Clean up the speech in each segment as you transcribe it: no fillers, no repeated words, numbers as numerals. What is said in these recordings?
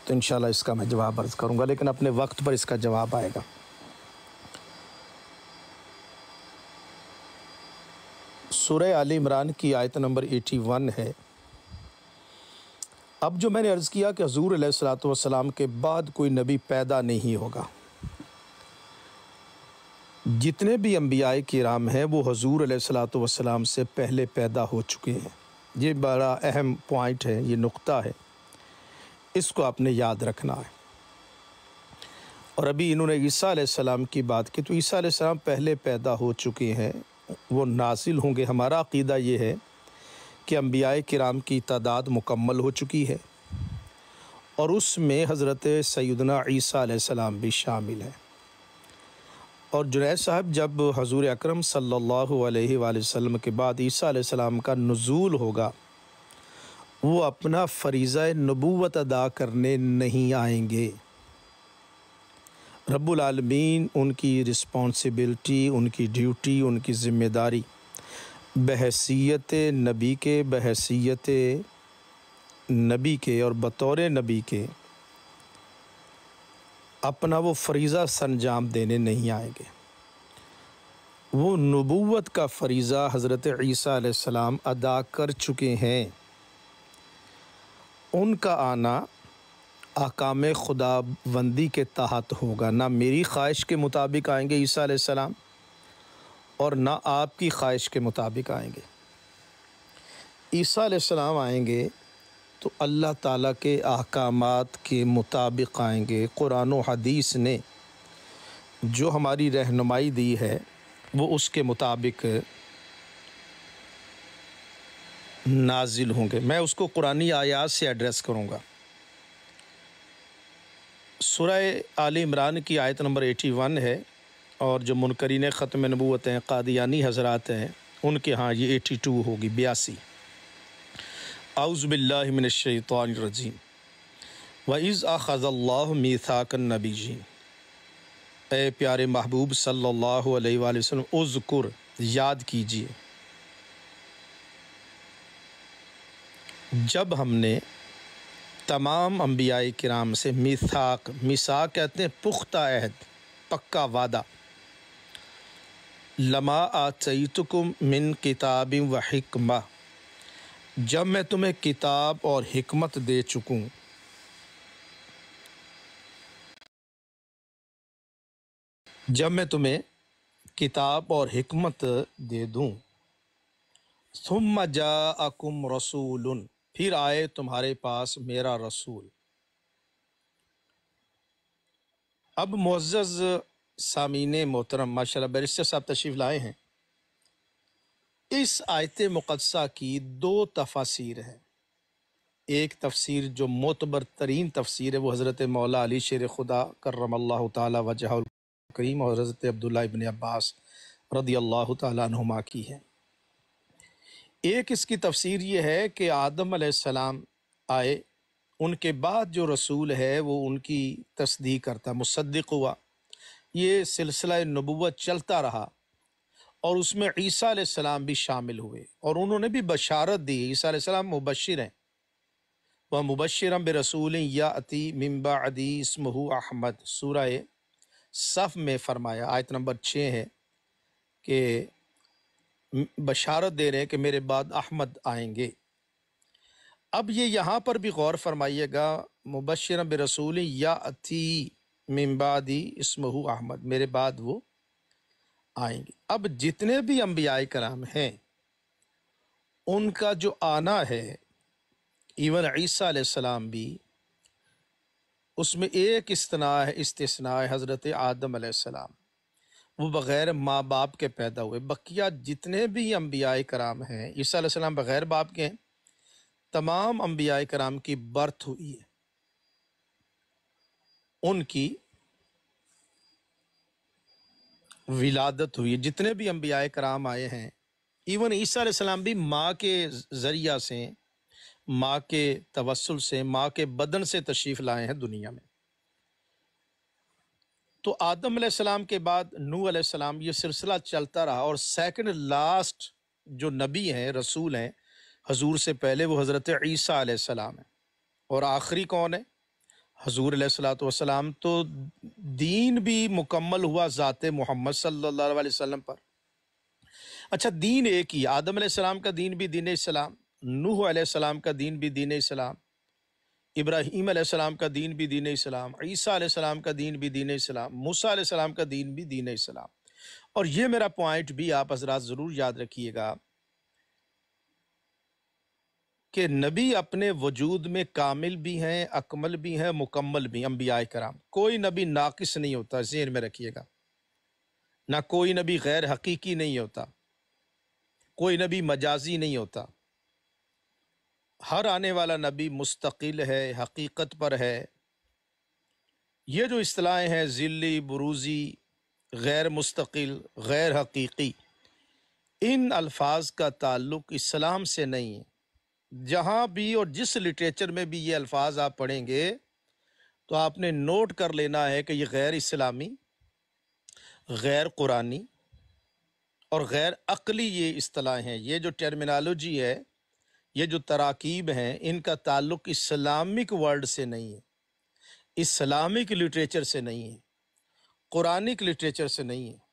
تو انشاءاللہ اس کا میں جواب عرض کروں گا، لیکن اپنے وقت پر اس کا جواب آئے گا۔ سورہ آل عمران کی آیت نمبر 81 ہے۔ اب جو میں نے عرض کیا کہ حضور علیہ الصلوۃ والسلام کے بعد کوئی نبی پیدا نہیں ہوگا، جتنے بھی انبیاء کرام ہیں وہ حضور علیہ الصلوۃ والسلام سے پہلے پیدا ہو چکے ہیں۔ یہ بڑا اہم پوائنٹ ہے، یہ نقطہ ہے، اس کو آپ نے یاد رکھنا ہے۔ اور ابھی انہوں نے عیسیٰ علیہ السلام کی بات کی، تو عیسیٰ علیہ السلام پہلے پیدا ہو چکے ہیں، وہ نازل ہوں گے۔ ہمارا عقیدہ یہ ہے کہ انبیاء کرام کی تعداد مکمل ہو چکی ہے، اور اس میں حضرت سیدنا عیسیٰ علیہ السلام بھی شامل ہیں۔ اور جنید صاحب، جب حضور اکرم صلی اللہ علیہ وآلہ وسلم کے بعد عیسیٰ علیہ السلام کا نزول ہوگا، وہ اپنا فریضہ نبوت ادا کرنے نہیں آئیں گے۔ رب العالمین ان کی رسپانسبلٹی، ان کی ڈیوٹی، ان کی ذمہ داری بحیثیت نبی کے اور بطور نبی کے اپنا وہ فریضہ سرانجام دینے نہیں آئیں گے۔ وہ نبوت کا فریضہ حضرت عیسیٰ علیہ السلام ادا کر چکے ہیں۔ ان کا آنا احکام خدا بندی کے تحت ہوگا، نہ میری خواہش کے مطابق آئیں گے عیسیٰ علیہ السلام، اور نہ آپ کی خواہش کے مطابق آئیں گے۔ عیسیٰ علیہ السلام آئیں گے تو اللہ تعالیٰ کے احکامات کے مطابق آئیں گے۔ قرآن و حدیث نے جو ہماری رہنمائی دی ہے وہ اس کے مطابق نازل ہوں گے۔ میں اس کو قرآنی آیات سے ایڈریس کروں گا۔ سورہ آل عمران کی آیت نمبر 81 ہے، اور جو منکرین ختم نبوت ہیں، قادیانی حضرات ہیں، ان کے ہاں یہ 82 ہوگی، 82۔ اعوذ باللہ من الشیطان الرجیم وَإِذْ أَخَذَ اللَّهُ مِيثَاقَ النَّبِيِّينَ۔ اے پیارے محبوب صلی اللہ علیہ وآلہ وسلم، اذکر، یاد کیجئے، جب ہم نے تمام انبیاء کرام سے میثاق کہتے ہیں پختہ عہد، پکا وعدہ، لما آتیتکم من کتاب و حکمہ، جب میں تمہیں کتاب اور حکمت دے چکوں، جب میں تمہیں کتاب اور حکمت دے دوں، ثم جاءکم رسول، پھر آئے تمہارے پاس میرا رسول۔ اب معزز سامعین محترم، ماشاءاللہ بیرسٹر صاحب تشریف لائے ہیں۔ اس آیت مقدسہ کی 2 تفاسیر ہیں۔ ایک تفسیر جو معتبر ترین تفسیر ہے وہ حضرت مولا علی شیر خدا کرم اللہ تعالی وجہہ الکریم اور حضرت عبداللہ ابن عباس رضی اللہ تعالی عنہما کی ہے۔ ایک اس کی تفسیر یہ ہے کہ آدم علیہ السلام آئے، ان کے بعد جو رسول ہے وہ ان کی تصدیق کرتا، مصدق ہوا، یہ سلسلہ نبوت چلتا رہا، اور اس میں عیسیٰ علیہ السلام بھی شامل ہوئے، اور انہوں نے بھی بشارت دی۔ عیسیٰ علیہ السلام مبشر ہیں، وَمُبَشِّرًا بِرَسُولٍ يَأْتِي مِن بَعْدِي اسْمُهُ احمد، سورہ صف میں فرمایا، آیت نمبر 6 ہے کہ بشارت دے رہے ہیں کہ میرے بعد احمد آئیں گے۔ اب یہ یہاں پر بھی غور فرمائیے گا، مبشرًا برسول یأتی من بعدی اسمہ احمد، میرے بعد وہ آئیں گے۔ اب جتنے بھی انبیاء کرام ہیں ان کا جو آنا ہے، ایون عیسیٰ علیہ السلام بھی، اس میں ایک استثناء ہے حضرت آدم علیہ السلام، وہ بغیر ماں باپ کے پیدا ہوئے۔ بقیہ جتنے بھی انبیاء کرام ہیں، عیسیٰ علیہ السلام بغیر باپ کے ہیں، تمام انبیاء کرام کی برتھ ہوئی ہے، ان کی ولادت ہوئی ہے۔ جتنے بھی انبیاء کرام آئے ہیں، ایون عیسیٰ علیہ السلام بھی ماں کے ذریعہ سے، ماں کے توسل سے، ماں کے بدن سے تشریف لائے ہیں دنیا میں۔ تو آدم علیہ السلام کے بعد نوح علیہ السلام، یہ سلسلہ چلتا رہا، اور سیکنڈ لاسٹ جو نبی ہیں، رسول ہیں حضور سے پہلے، وہ حضرت عیسیٰ علیہ السلام ہیں۔ اور آخری کون ہے؟ حضور علیہ الصلوۃ والسلام تو دین بھی مکمل ہوا ذات محمد صلی اللہ علیہ وسلم پر۔ اچھا، دین ایک ہی، آدم علیہ السلام کا دین بھی دین اسلام، نوح علیہ السلام کا دین بھی دین اسلام، ابراہیم علیہ السلام کا دین بھی دین اسلام، عیسیٰ علیہ السلام کا دین بھی دین اسلام، موسیٰ علیہ السلام کا دین بھی دین اسلام۔ اور یہ میرا پوائنٹ بھی آپ حضرات ضرور یاد رکھیے گا کہ نبی اپنے وجود میں کامل بھی ہیں، اکمل بھی ہیں، مکمل بھی، انبیاء کرام۔ کوئی نبی ناقص نہیں ہوتا، ذہن میں رکھیے گا۔ نہ کوئی نبی غیر حقیقی نہیں ہوتا، کوئی نبی مجازی نہیں ہوتا۔ ہر آنے والا نبی مستقل ہے، حقیقت پر ہے۔ یہ جو اصطلاحیں ہیں ذلی، بروزی، غیر مستقل، غیر حقیقی، ان الفاظ کا تعلق اسلام سے نہیں ہے۔ جہاں بھی اور جس لٹریچر میں بھی یہ الفاظ آپ پڑھیں گے تو آپ نے نوٹ کر لینا ہے کہ یہ غیر اسلامی، غیر قرآنی اور غیر عقلی یہ اصطلاح ہیں۔ یہ جو ٹرمینالوجی ہے، یہ جو تراکیب ہیں، ان کا تعلق اسلامک ورڈ سے نہیں ہے، اسلامک لٹریچر سے نہیں ہے، قرآنک لٹریچر سے نہیں ہے۔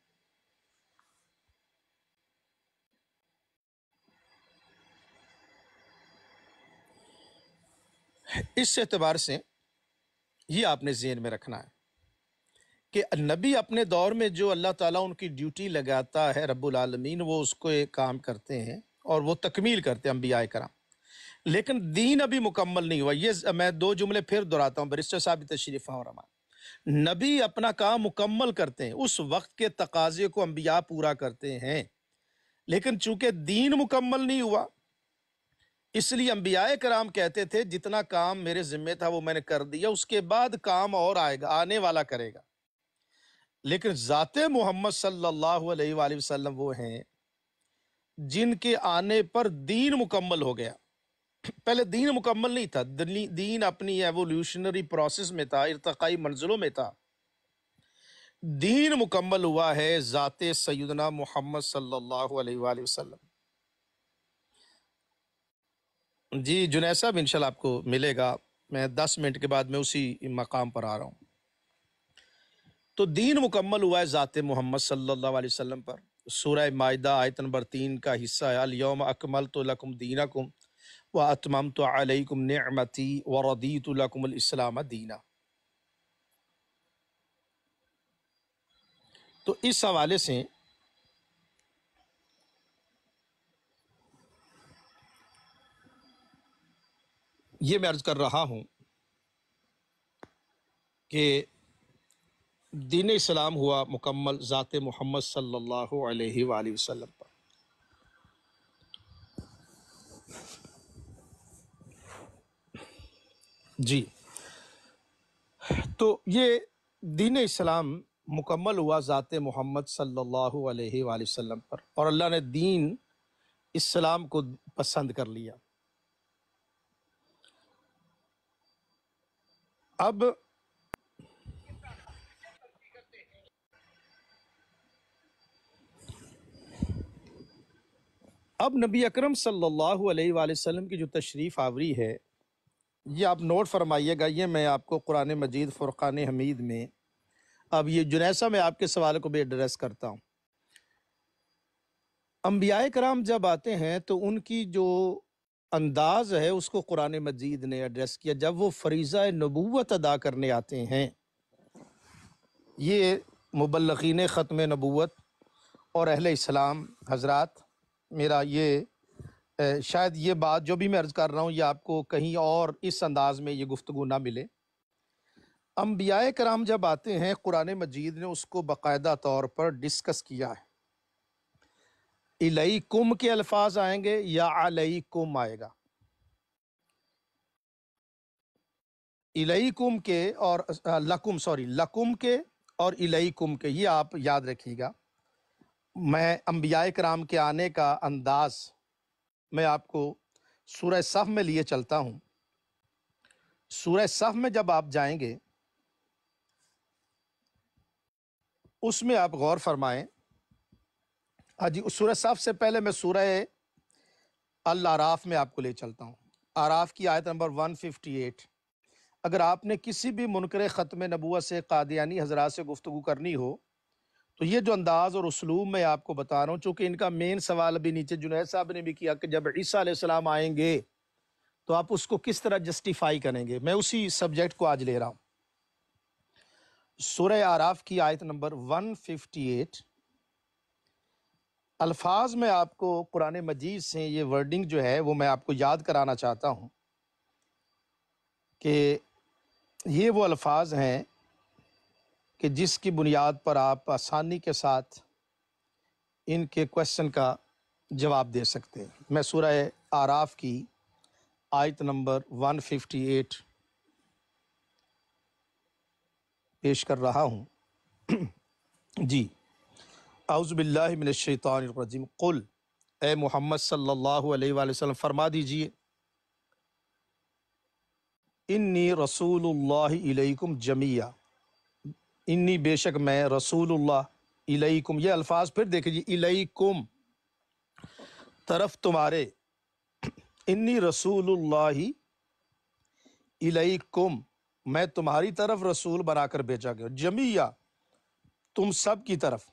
اس اعتبار سے یہ آپ نے ذہن میں رکھنا ہے کہ نبی اپنے دور میں جو اللہ تعالیٰ ان کی ڈیوٹی لگاتا ہے رب العالمین، وہ اس کو ایک کام کرتے ہیں اور وہ تکمیل کرتے ہیں انبیاء کرام۔ لیکن دین ابھی مکمل نہیں ہوا۔ یہ میں دو جملے پھر دہراتا ہوں، بیرسٹر صاحب بھی تشریف فرما۔ نبی اپنا کام مکمل کرتے ہیں، اس وقت کے تقاضے کو انبیاء پورا کرتے ہیں، لیکن چونکہ دین مکمل نہیں ہوا، اس لیے انبیاء کرام کہتے تھے جتنا کام میرے ذمہ تھا وہ میں نے کر دیا، اس کے بعد کام اور آئے گا، آنے والا کرے گا۔ لیکن ذات محمد صلی اللہ علیہ وآلہ وسلم وہ ہیں جن کے آنے پر دین مکمل ہو گیا۔ پہلے دین مکمل نہیں تھا، دین اپنی ایوولوشنری پروسیس میں تھا، ارتقائی منزلوں میں تھا۔ دین مکمل ہوا ہے ذات سیدنا محمد صلی اللہ علیہ وآلہ وسلم۔ جی جنید صاحب انشاءاللہ آپ کو ملے گا، میں 10 منٹ کے بعد میں اسی مقام پر آ رہا ہوں۔ تو دین مکمل ہوا ہے ذات محمد صلی اللہ علیہ وسلم پر۔ سورہ مائدہ آیت نمبر 3 کا حصہ ہے، الیوم اکملت لکم دینکم واتممت علیکم نعمتی ورضیت لکم الاسلام دینا۔ تو اس حوالے سے یہ میں عرض کر رہا ہوں کہ دین اسلام ہوا مکمل ذات محمد صلی اللہ علیہ وآلہ وسلم پر۔ جی تو یہ دین اسلام مکمل ہوا ذات محمد صلی اللہ علیہ وآلہ وسلم پر، اور اللہ نے دین اسلام کو پسند کر لیا۔ اب نبی اکرم صلی اللہ علیہ وآلہ وسلم کی جو تشریف آوری ہے، یہ آپ نوٹ فرمائیے گا۔ یہ میں آپ کو قرآن مجید فرقان حمید میں، اب یہ جنید صاحب میں آپ کے سوال کو بھی ایڈریس کرتا ہوں۔ انبیاء کرام جب آتے ہیں تو ان کی جو انداز ہے اس کو قرآن مجید نے ایڈریس کیا۔ جب وہ فریضہ نبوت ادا کرنے آتے ہیں، یہ مبلغین ختم نبوت اور اہل اسلام حضرات، میرا یہ شاید یہ بات جو بھی میں عرض کر رہا ہوں یہ آپ کو کہیں اور اس انداز میں یہ گفتگو نہ ملے۔ انبیاء کرام جب آتے ہیں، قرآن مجید نے اس کو باقاعدہ طور پر ڈسکس کیا ہے۔ الیکم کے الفاظ آئیں گے یا علیکم آئے گا؟ الیکم کے اور لکم کے اور الیکم کے، یہ آپ یاد رکھیے گا۔ میں انبیاء کرام کے آنے کا انداز میں آپ کو سورہ صف میں لیے چلتا ہوں۔ سورہ صف میں جب آپ جائیں گے، اس میں آپ غور فرمائیں۔ ہاں جی، سورہ صف سے پہلے میں سورہ الاعراف میں آپ کو لے چلتا ہوں۔ اعراف کی آیت نمبر 158۔ اگر آپ نے کسی بھی منکر ختم نبوت سے قادیانی حضرات سے گفتگو کرنی ہو تو یہ جو انداز اور اسلوب میں آپ کو بتا رہا ہوں، چونکہ ان کا مین سوال ابھی نیچے جنید صاحب نے بھی کیا کہ جب عیسیٰ علیہ السلام آئیں گے تو آپ اس کو کس طرح جسٹیفائی کریں گے، میں اسی سبجیکٹ کو آج لے رہا ہوں۔ سورہ اعراف کی آیت نمبر 158 الفاظ میں آپ کو قرآن مجید سے یہ ورڈنگ جو ہے وہ میں آپ کو یاد کرانا چاہتا ہوں کہ یہ وہ الفاظ ہیں کہ جس کی بنیاد پر آپ آسانی کے ساتھ ان کے کوشچن کا جواب دے سکتے ہیں۔ میں سورہ اعراف کی آیت نمبر 158 پیش کر رہا ہوں۔ جی، اعوذ باللہ من الشیطان الرجیم، قل، اے محمد صلی اللہ علیہ وآلہ وسلم فرما دیجئے، انی رسول اللہ الیکم جمیعا، انی بے شک میں رسول اللہ الیکم، یہ الفاظ پھر دیکھیں جی، الیکم طرف تمہارے، انی رسول اللہ الیکم میں تمہاری طرف رسول بنا کر بھیجا گیا، جمیعا تم سب کی طرف۔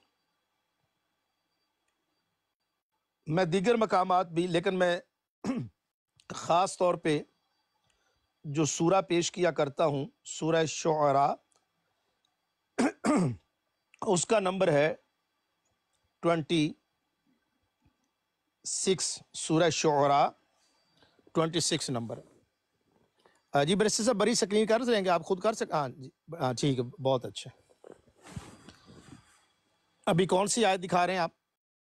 میں دیگر مقامات بھی، لیکن میں خاص طور پہ جو سورہ پیش کیا کرتا ہوں سورہ شعراء، اس کا نمبر ہے 26، سورہ شعراء 26 نمبر۔ جی برسے صاحب بڑی سکرین کر دیں گے، آپ خود کر سکتے؟ ہاں جی، ہاں ٹھیک ہے، بہت اچھا۔ ابھی کون سی آیت دکھا رہے ہیں آپ؟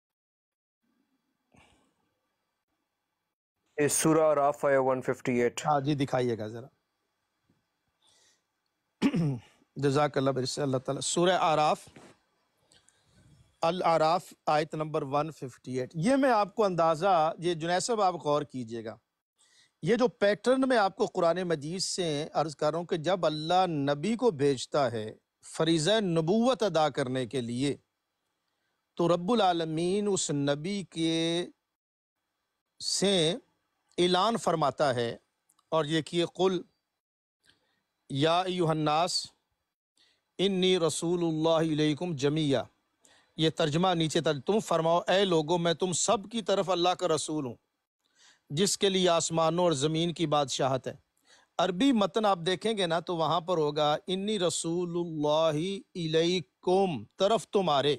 اس سورہ اعراف آیا 158۔ ہاں جی دکھائیے گا ذرا، جزاک اللہ برسے اللہ تعالیٰ۔ سورہ اعراف، الاعراف آیت نمبر 158۔ یہ میں آپ کو اندازہ، یہ جنید صاحب آپ غور کیجئے گا، یہ جو پیٹرن میں آپ کو قرآن مجید سے عرض کر رہا ہوں کہ جب اللہ نبی کو بھیجتا ہے فریضہ نبوت ادا کرنے کے لیے، تو رب العالمین اس نبی کے سے اعلان فرماتا ہے، اور یہ کہ قل یا ایھا الناس انی رسول اللہ علیکم جمیعا، یہ ترجمہ نیچے تم فرماؤ اے لوگوں میں تم سب کی طرف اللہ کا رسول ہوں جس کے لیے آسمانوں اور زمین کی بادشاہت ہے۔ عربی متن آپ دیکھیں گے نا تو وہاں پر ہوگا انی رسول اللہ الیکم، طرف تمہارے۔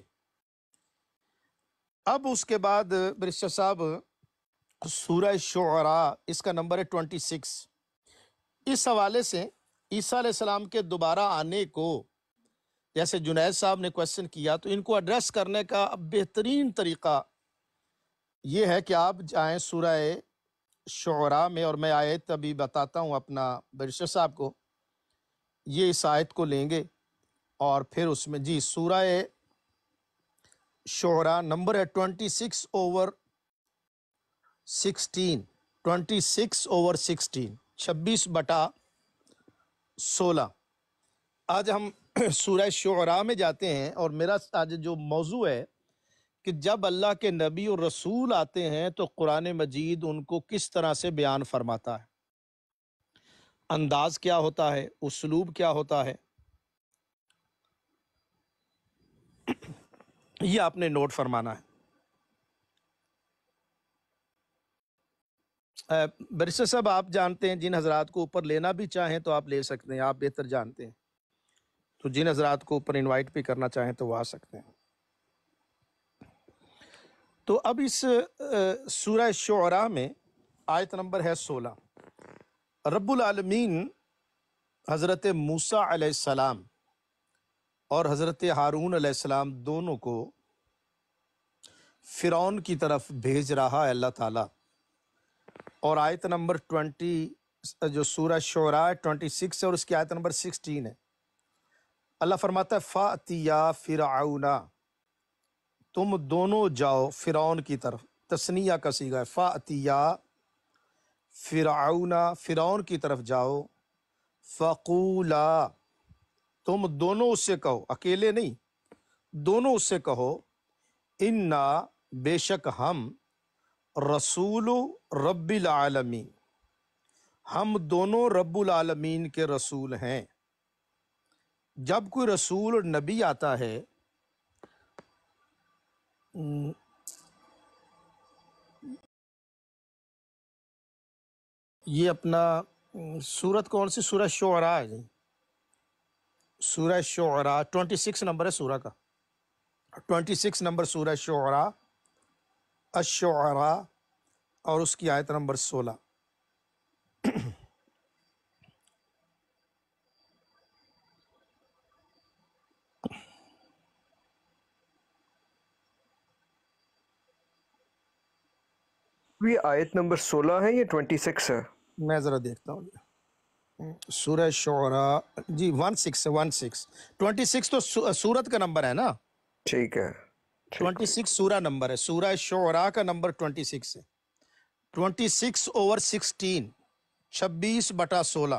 اب اس کے بعد برشا صاحب سورہ شعراء، اس کا نمبر ہے 26۔ اس حوالے سے عیسیٰ علیہ السلام کے دوبارہ آنے کو، جیسے جنید صاحب نے کویسچن کیا، تو ان کو ایڈریس کرنے کا بہترین طریقہ یہ ہے کہ آپ جائیں سورہ شعراء میں، اور میں آیت ابھی بتاتا ہوں اپنا برشا صاحب کو، یہ اس آیت کو لیں گے اور پھر اس میں جی سورہ شعراء نمبر ہے 26/16، 26/16، 26/16۔ آج ہم سورہ شعراء میں جاتے ہیں، اور میرا آج جو موضوع ہے کہ جب اللہ کے نبی اور رسول آتے ہیں تو قرآن مجید ان کو کس طرح سے بیان فرماتا ہے، انداز کیا ہوتا ہے، اسلوب کیا ہوتا ہے، یہ آپ نے نوٹ فرمانا ہے۔ برسر صاحب آپ جانتے ہیں، جن حضرات کو اوپر لینا بھی چاہیں تو آپ لے سکتے ہیں، آپ بہتر جانتے ہیں، تو جن حضرات کو اوپر انوائٹ بھی کرنا چاہیں تو وہ آ سکتے ہیں۔ تو اب اس سورہ شعراء میں آیت نمبر ہے 16۔ رب العالمین حضرت موسیٰ علیہ السلام اور حضرت ہارون علیہ السلام دونوں کو فرعون کی طرف بھیج رہا ہے اللہ تعالیٰ، اور آیت نمبر 20 جو سورہ شعراء 26 ہے اور اس کی آیت نمبر 16 ہے، اللہ فرماتا ہے فَأْتِيَا فِرْعَوْنَ، تم دونوں جاؤ فرعون کی طرف، تثنیہ کا صیغہ ہے، فَأْتِيَا فِرْعَوْنَ، فرعون کی طرف جاؤ، فَقُولَا، تم دونوں اس سے کہو، اکیلے نہیں، دونوں اس سے کہو، اِنَّا، بے شک ہم، رسول رب العالمین، ہم دونوں رب العالمین کے رسول ہیں. جب کوئی رسول اور نبی آتا ہے یہ اپنا سورت کون سی؟ سورہ شعراء ہے جی. سورہ شعراء 26 نمبر ہے سورہ کا. 26 نمبر سورہ شعراء، الشعراء، اور اس کی آیت نمبر 16. یہ آیت نمبر 16 ہے یا 26 ہے؟ میں ذرا دیکھتا ہوں جی. سورہ شعراء جی 16 ہے، 26 تو سورت کا نمبر ہے نا. ٹھیک ہے. 26 سورہ نمبر ہے. سورہ شعراء کا نمبر 26 ہے. 26/16، 26/16.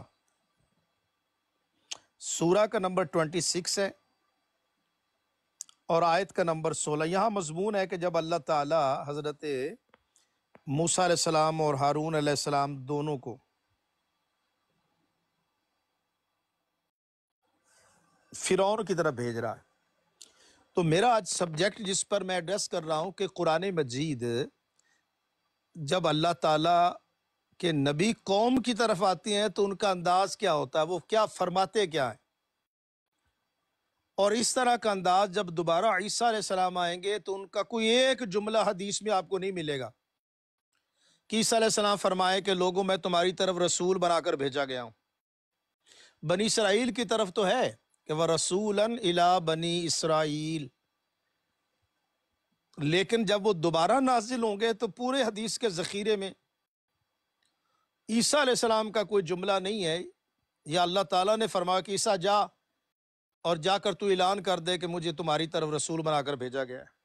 سورہ کا نمبر 26 ہے اور آیت کا نمبر 16. یہاں مضمون ہے کہ جب اللہ تعالی حضرت موسیٰ علیہ السلام اور ہارون علیہ السلام دونوں کو فرعون کی طرف بھیج رہا ہے، تو میرا آج سبجیکٹ جس پر میں ایڈریس کر رہا ہوں کہ قرآن مجید جب اللہ تعالیٰ کے نبی قوم کی طرف آتی ہیں تو ان کا انداز کیا ہوتا ہے، وہ کیا فرماتے کیا ہیں. اور اس طرح کا انداز جب دوبارہ عیسیٰ علیہ السلام آئیں گے تو ان کا کوئی ایک جملہ حدیث میں آپ کو نہیں ملے گا کہ عیسیٰ علیہ السلام فرمائے کہ لوگوں میں تمہاری طرف رسول بنا کر بھیجا گیا ہوں. بنی اسرائیل کی طرف تو ہے کہ وَرَسُولًا إِلَىٰ بَنِي اسرائیل، لیکن جب وہ دوبارہ نازل ہوں گے تو پورے حدیث کے ذخیرے میں عیسیٰ علیہ السلام کا کوئی جملہ نہیں ہے. یا اللہ تعالیٰ نے فرمایا کہ عیسیٰ جا اور جا کر تو اعلان کر دے کہ مجھے تمہاری طرف رسول بنا کر بھیجا گیا ہے.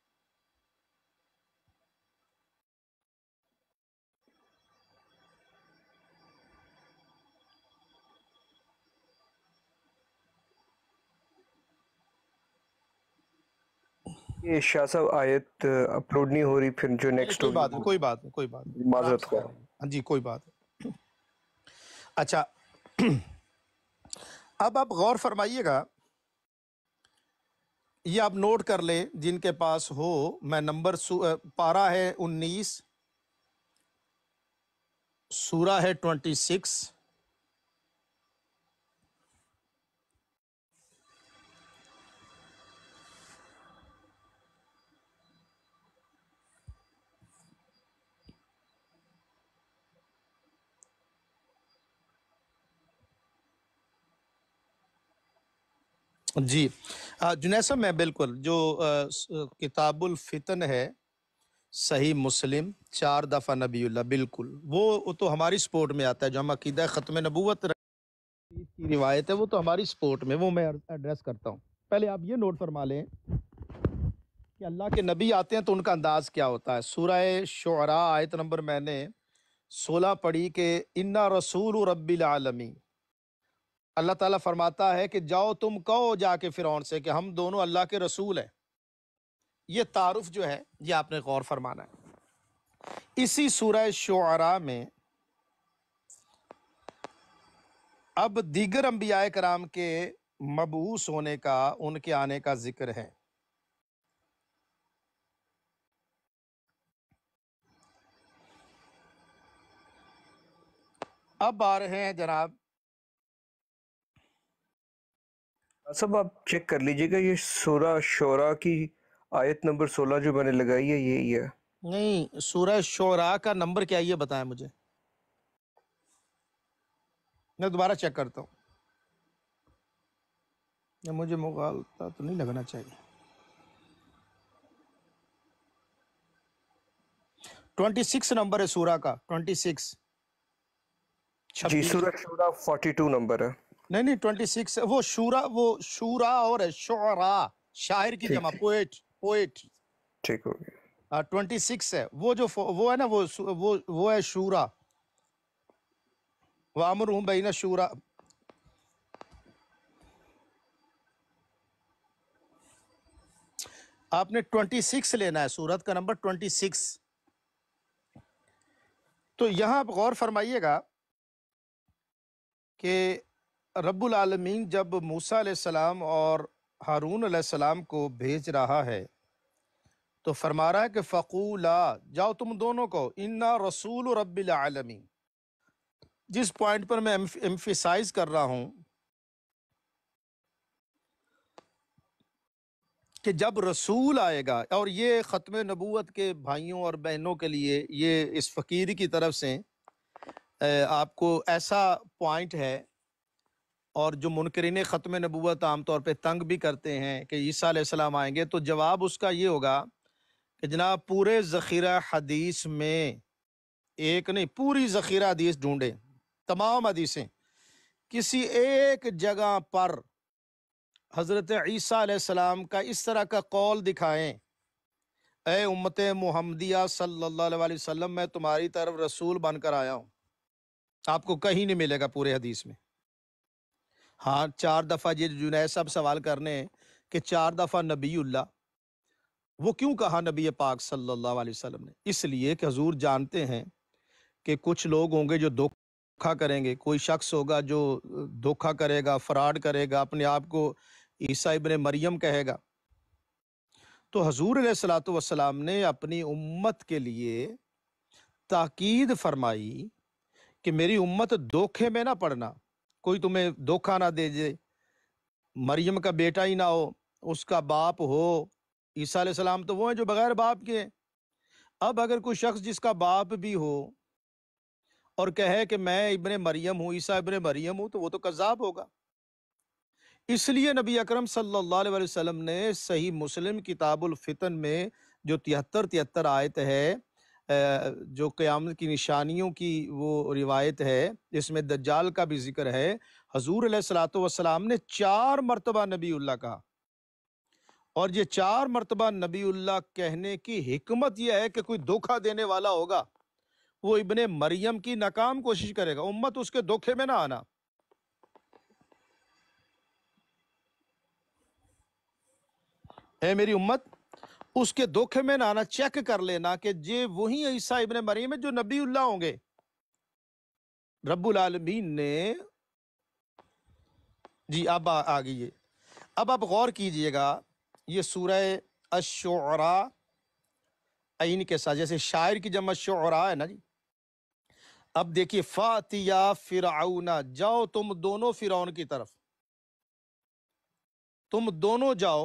یہ شاہ صاحب آیت اپلوڈ نہیں ہو رہی، پھر جو نیکسٹ کوئی بات نہیں، ہوگی کوئی بات نہیں، کوئی بات نہیں، آرام معذرت سے کا. کریں گے. ہاں جی کوئی بات نہیں. اچھا اب آپ غور فرمائیے گا، یہ آپ نوٹ کر لیں جن کے پاس ہو. میں نمبر پارہ ہے 19، سورہ ہے 26، جی. جنید صاحب میں بالکل جو کتاب الفتن ہے، صحیح مسلم 4 دفعہ نبی اللہ، بالکل وہ تو ہماری سپورٹ میں آتا ہے. جو ہم عقیدہ ختم نبوت کی روایت ہے وہ تو ہماری سپورٹ میں، وہ میں ایڈریس کرتا ہوں. پہلے آپ یہ نوٹ فرما لیں کہ اللہ کے نبی آتے ہیں تو ان کا انداز کیا ہوتا ہے. سورہ شعراء آیت نمبر میں نے 16 پڑھی کہ انا رسول رب العالمین. اللہ تعالیٰ فرماتا ہے کہ جاؤ تم کہو جا کے فرعون سے کہ ہم دونوں اللہ کے رسول ہیں. یہ تعارف جو ہے یہ آپ نے غور فرمانا ہے. اسی سورہ شعراء میں اب دیگر انبیاء کرام کے مبعوث ہونے کا، ان کے آنے کا ذکر ہے. اب آ رہے ہیں جناب، صاحب آپ چیک کر لیجئے گا، یہ سورہ شعراء کی آیت نمبر 16 جو میں نے لگائی ہے یہی ہے. نہیں سورہ شعراء کا نمبر کیا ہے یہ بتائیں مجھے، میں دوبارہ چیک کرتا ہوں. مجھے مغالطہ تو نہیں لگنا چاہیے. 26 نمبر ہے سورہ کا، 26، جی 26. سورہ شعراء 42 نمبر ہے. نہیں 26 وہ شورا اور ہے شعراء، شاعر کی جمع، ٹھیک پوئٹ. ٹھیک ہو گیا. 26 ہے وہ جو وہ ہے نا وہ ہے شورا، وَأَمْرُهُمْ بَيْنَ الشُّورَى. آپ نے 26 لینا ہے، سورت کا نمبر 26. تو یہاں آپ غور فرمائیے گا کہ رب العالمین جب موسیٰ علیہ السلام اور ہارون علیہ السلام کو بھیج رہا ہے تو فرما رہا ہے کہ فقولا، جاؤ تم دونوں کو، انا رسول رب العالمین۔ جس پوائنٹ پر میں ایمفیسائز کر رہا ہوں کہ جب رسول آئے گا، اور یہ ختم نبوت کے بھائیوں اور بہنوں کے لیے یہ اس فقیر کی طرف سے آپ کو ایسا پوائنٹ ہے، اور جو منکرین ختم نبوت عام طور پہ تنگ بھی کرتے ہیں کہ عیسیٰ علیہ السلام آئیں گے، تو جواب اس کا یہ ہوگا کہ جناب پورے ذخیرہ حدیث میں ایک نہیں، پوری ذخیرہ حدیث ڈھونڈیں، تمام حدیثیں، کسی ایک جگہ پر حضرت عیسیٰ علیہ السلام کا اس طرح کا قول دکھائیں، اے امت محمدیہ صلی اللہ علیہ وسلم، میں تمہاری طرف رسول بن کر آیا ہوں، آپ کو کہیں نہیں ملے گا پورے حدیث میں۔ ہاں 4 دفعہ یہ جنید صاحب سوال کرنے ہیں کہ 4 دفعہ نبی اللہ، وہ کیوں کہا نبی پاک صلی اللہ علیہ وسلم نے؟ اس لیے کہ حضور جانتے ہیں کہ کچھ لوگ ہوں گے جو دھوکا کریں گے، کوئی شخص ہوگا جو دھوکا کرے گا، فراڈ کرے گا، اپنے آپ کو عیسیٰ ابن مریم کہے گا۔ تو حضور علیہ الصلوۃ والسلام نے اپنی امت کے لیے تاکید فرمائی کہ میری امت دھوکے میں نہ پڑنا، کوئی تمہیں دھوکا نہ دے جے، مریم کا بیٹا ہی نہ ہو، اس کا باپ ہو۔ عیسیٰ علیہ السلام تو وہ ہیں جو بغیر باپ کے ہیں۔ اب اگر کوئی شخص جس کا باپ بھی ہو اور کہے کہ میں ابن مریم ہوں، عیسیٰ ابن مریم ہوں، تو وہ تو کذاب ہوگا۔ اس لیے نبی اکرم صلی اللہ علیہ وسلم نے صحیح مسلم کتاب الفتن میں جو 73 آیت ہے، جو قیامت کی نشانیوں کی وہ روایت ہے، جس میں دجال کا بھی ذکر ہے، حضور علیہ الصلوۃ والسلام نے 4 مرتبہ نبی اللہ کہا، اور یہ 4 مرتبہ نبی اللہ کہنے کی حکمت یہ ہے کہ کوئی دھوکہ دینے والا ہوگا، وہ ابن مریم کی ناکام کوشش کرے گا، امت اس کے دھوکے میں نہ آنا۔ اے میری امت، اس کے دھوکے میں نہ آنا، چیک کر لینا کہ یہ وہی عیسیٰ ابن مریم ہے جو نبی اللہ ہوں گے۔ رب العالمین نے جی اب آ گئی ہے، اب آپ غور کیجئے گا، یہ سورہ الشعراء عین کے ساتھ، جیسے شاعر کی جمع شعراء ہے نا جی۔ اب دیکھیے فاتیا فرعون، جاؤ تم دونوں فرعون کی طرف، تم دونوں جاؤ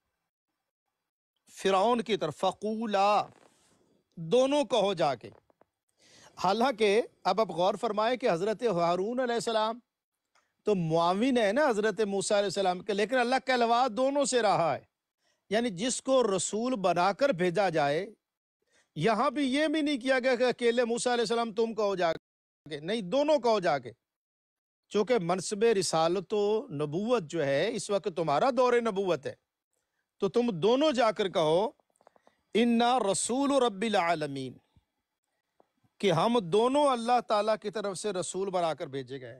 فرعون کی طرف، فقولا، دونوں کہو جا کے۔ حالانکہ اب آپ غور فرمائے کہ حضرت ہارون علیہ السلام تو معاون ہے نا حضرت موسیٰ علیہ السلام کے، لیکن اللہ کا الوا دونوں سے رہا ہے، یعنی جس کو رسول بنا کر بھیجا جائے، یہاں بھی یہ بھی نہیں کیا گیا کہ اکیلے موسیٰ علیہ السلام تم کہو جا کے، نہیں، دونوں کہو جا کے، چونکہ منصب رسالت و نبوت جو ہے اس وقت تمہارا دور نبوت ہے، تو تم دونوں جا کر کہو انا رسول رب العالمین، کہ ہم دونوں اللہ تعالیٰ کی طرف سے رسول بنا کر بھیجے گئے ہیں۔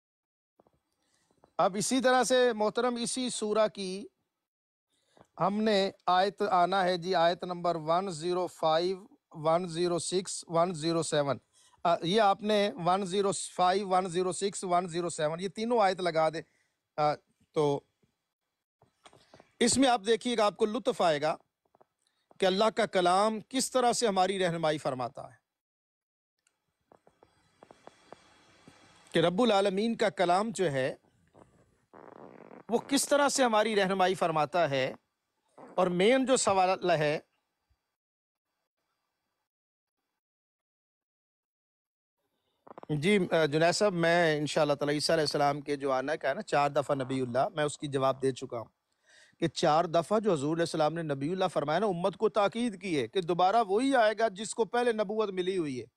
اب اسی طرح سے محترم اسی سورہ کی ہم نے آیت آنا ہے جی، آیت نمبر 105، 106، 107۔ یہ آپ نے 105، 106، 107 یہ تینوں آیت لگا دے، تو اس میں آپ دیکھیے گا، آپ کو لطف آئے گا کہ اللہ کا کلام کس طرح سے ہماری رہنمائی فرماتا ہے، کہ رب العالمین کا کلام جو ہے وہ کس طرح سے ہماری رہنمائی فرماتا ہے۔ اور مین جو سوال ہے جی جنید صاحب، میں انشاءاللہ تعالی عیسیٰ علیہ السلام کے جو آنا کا ہے نا 4 دفعہ نبی اللہ، میں اس کی جواب دے چکا ہوں کہ 4 دفعہ جو حضور علیہ السلام نے نبی اللہ فرمایا نا، امت کو تاکید کی ہے کہ دوبارہ وہی آئے گا جس کو پہلے نبوت ملی ہوئی ہے،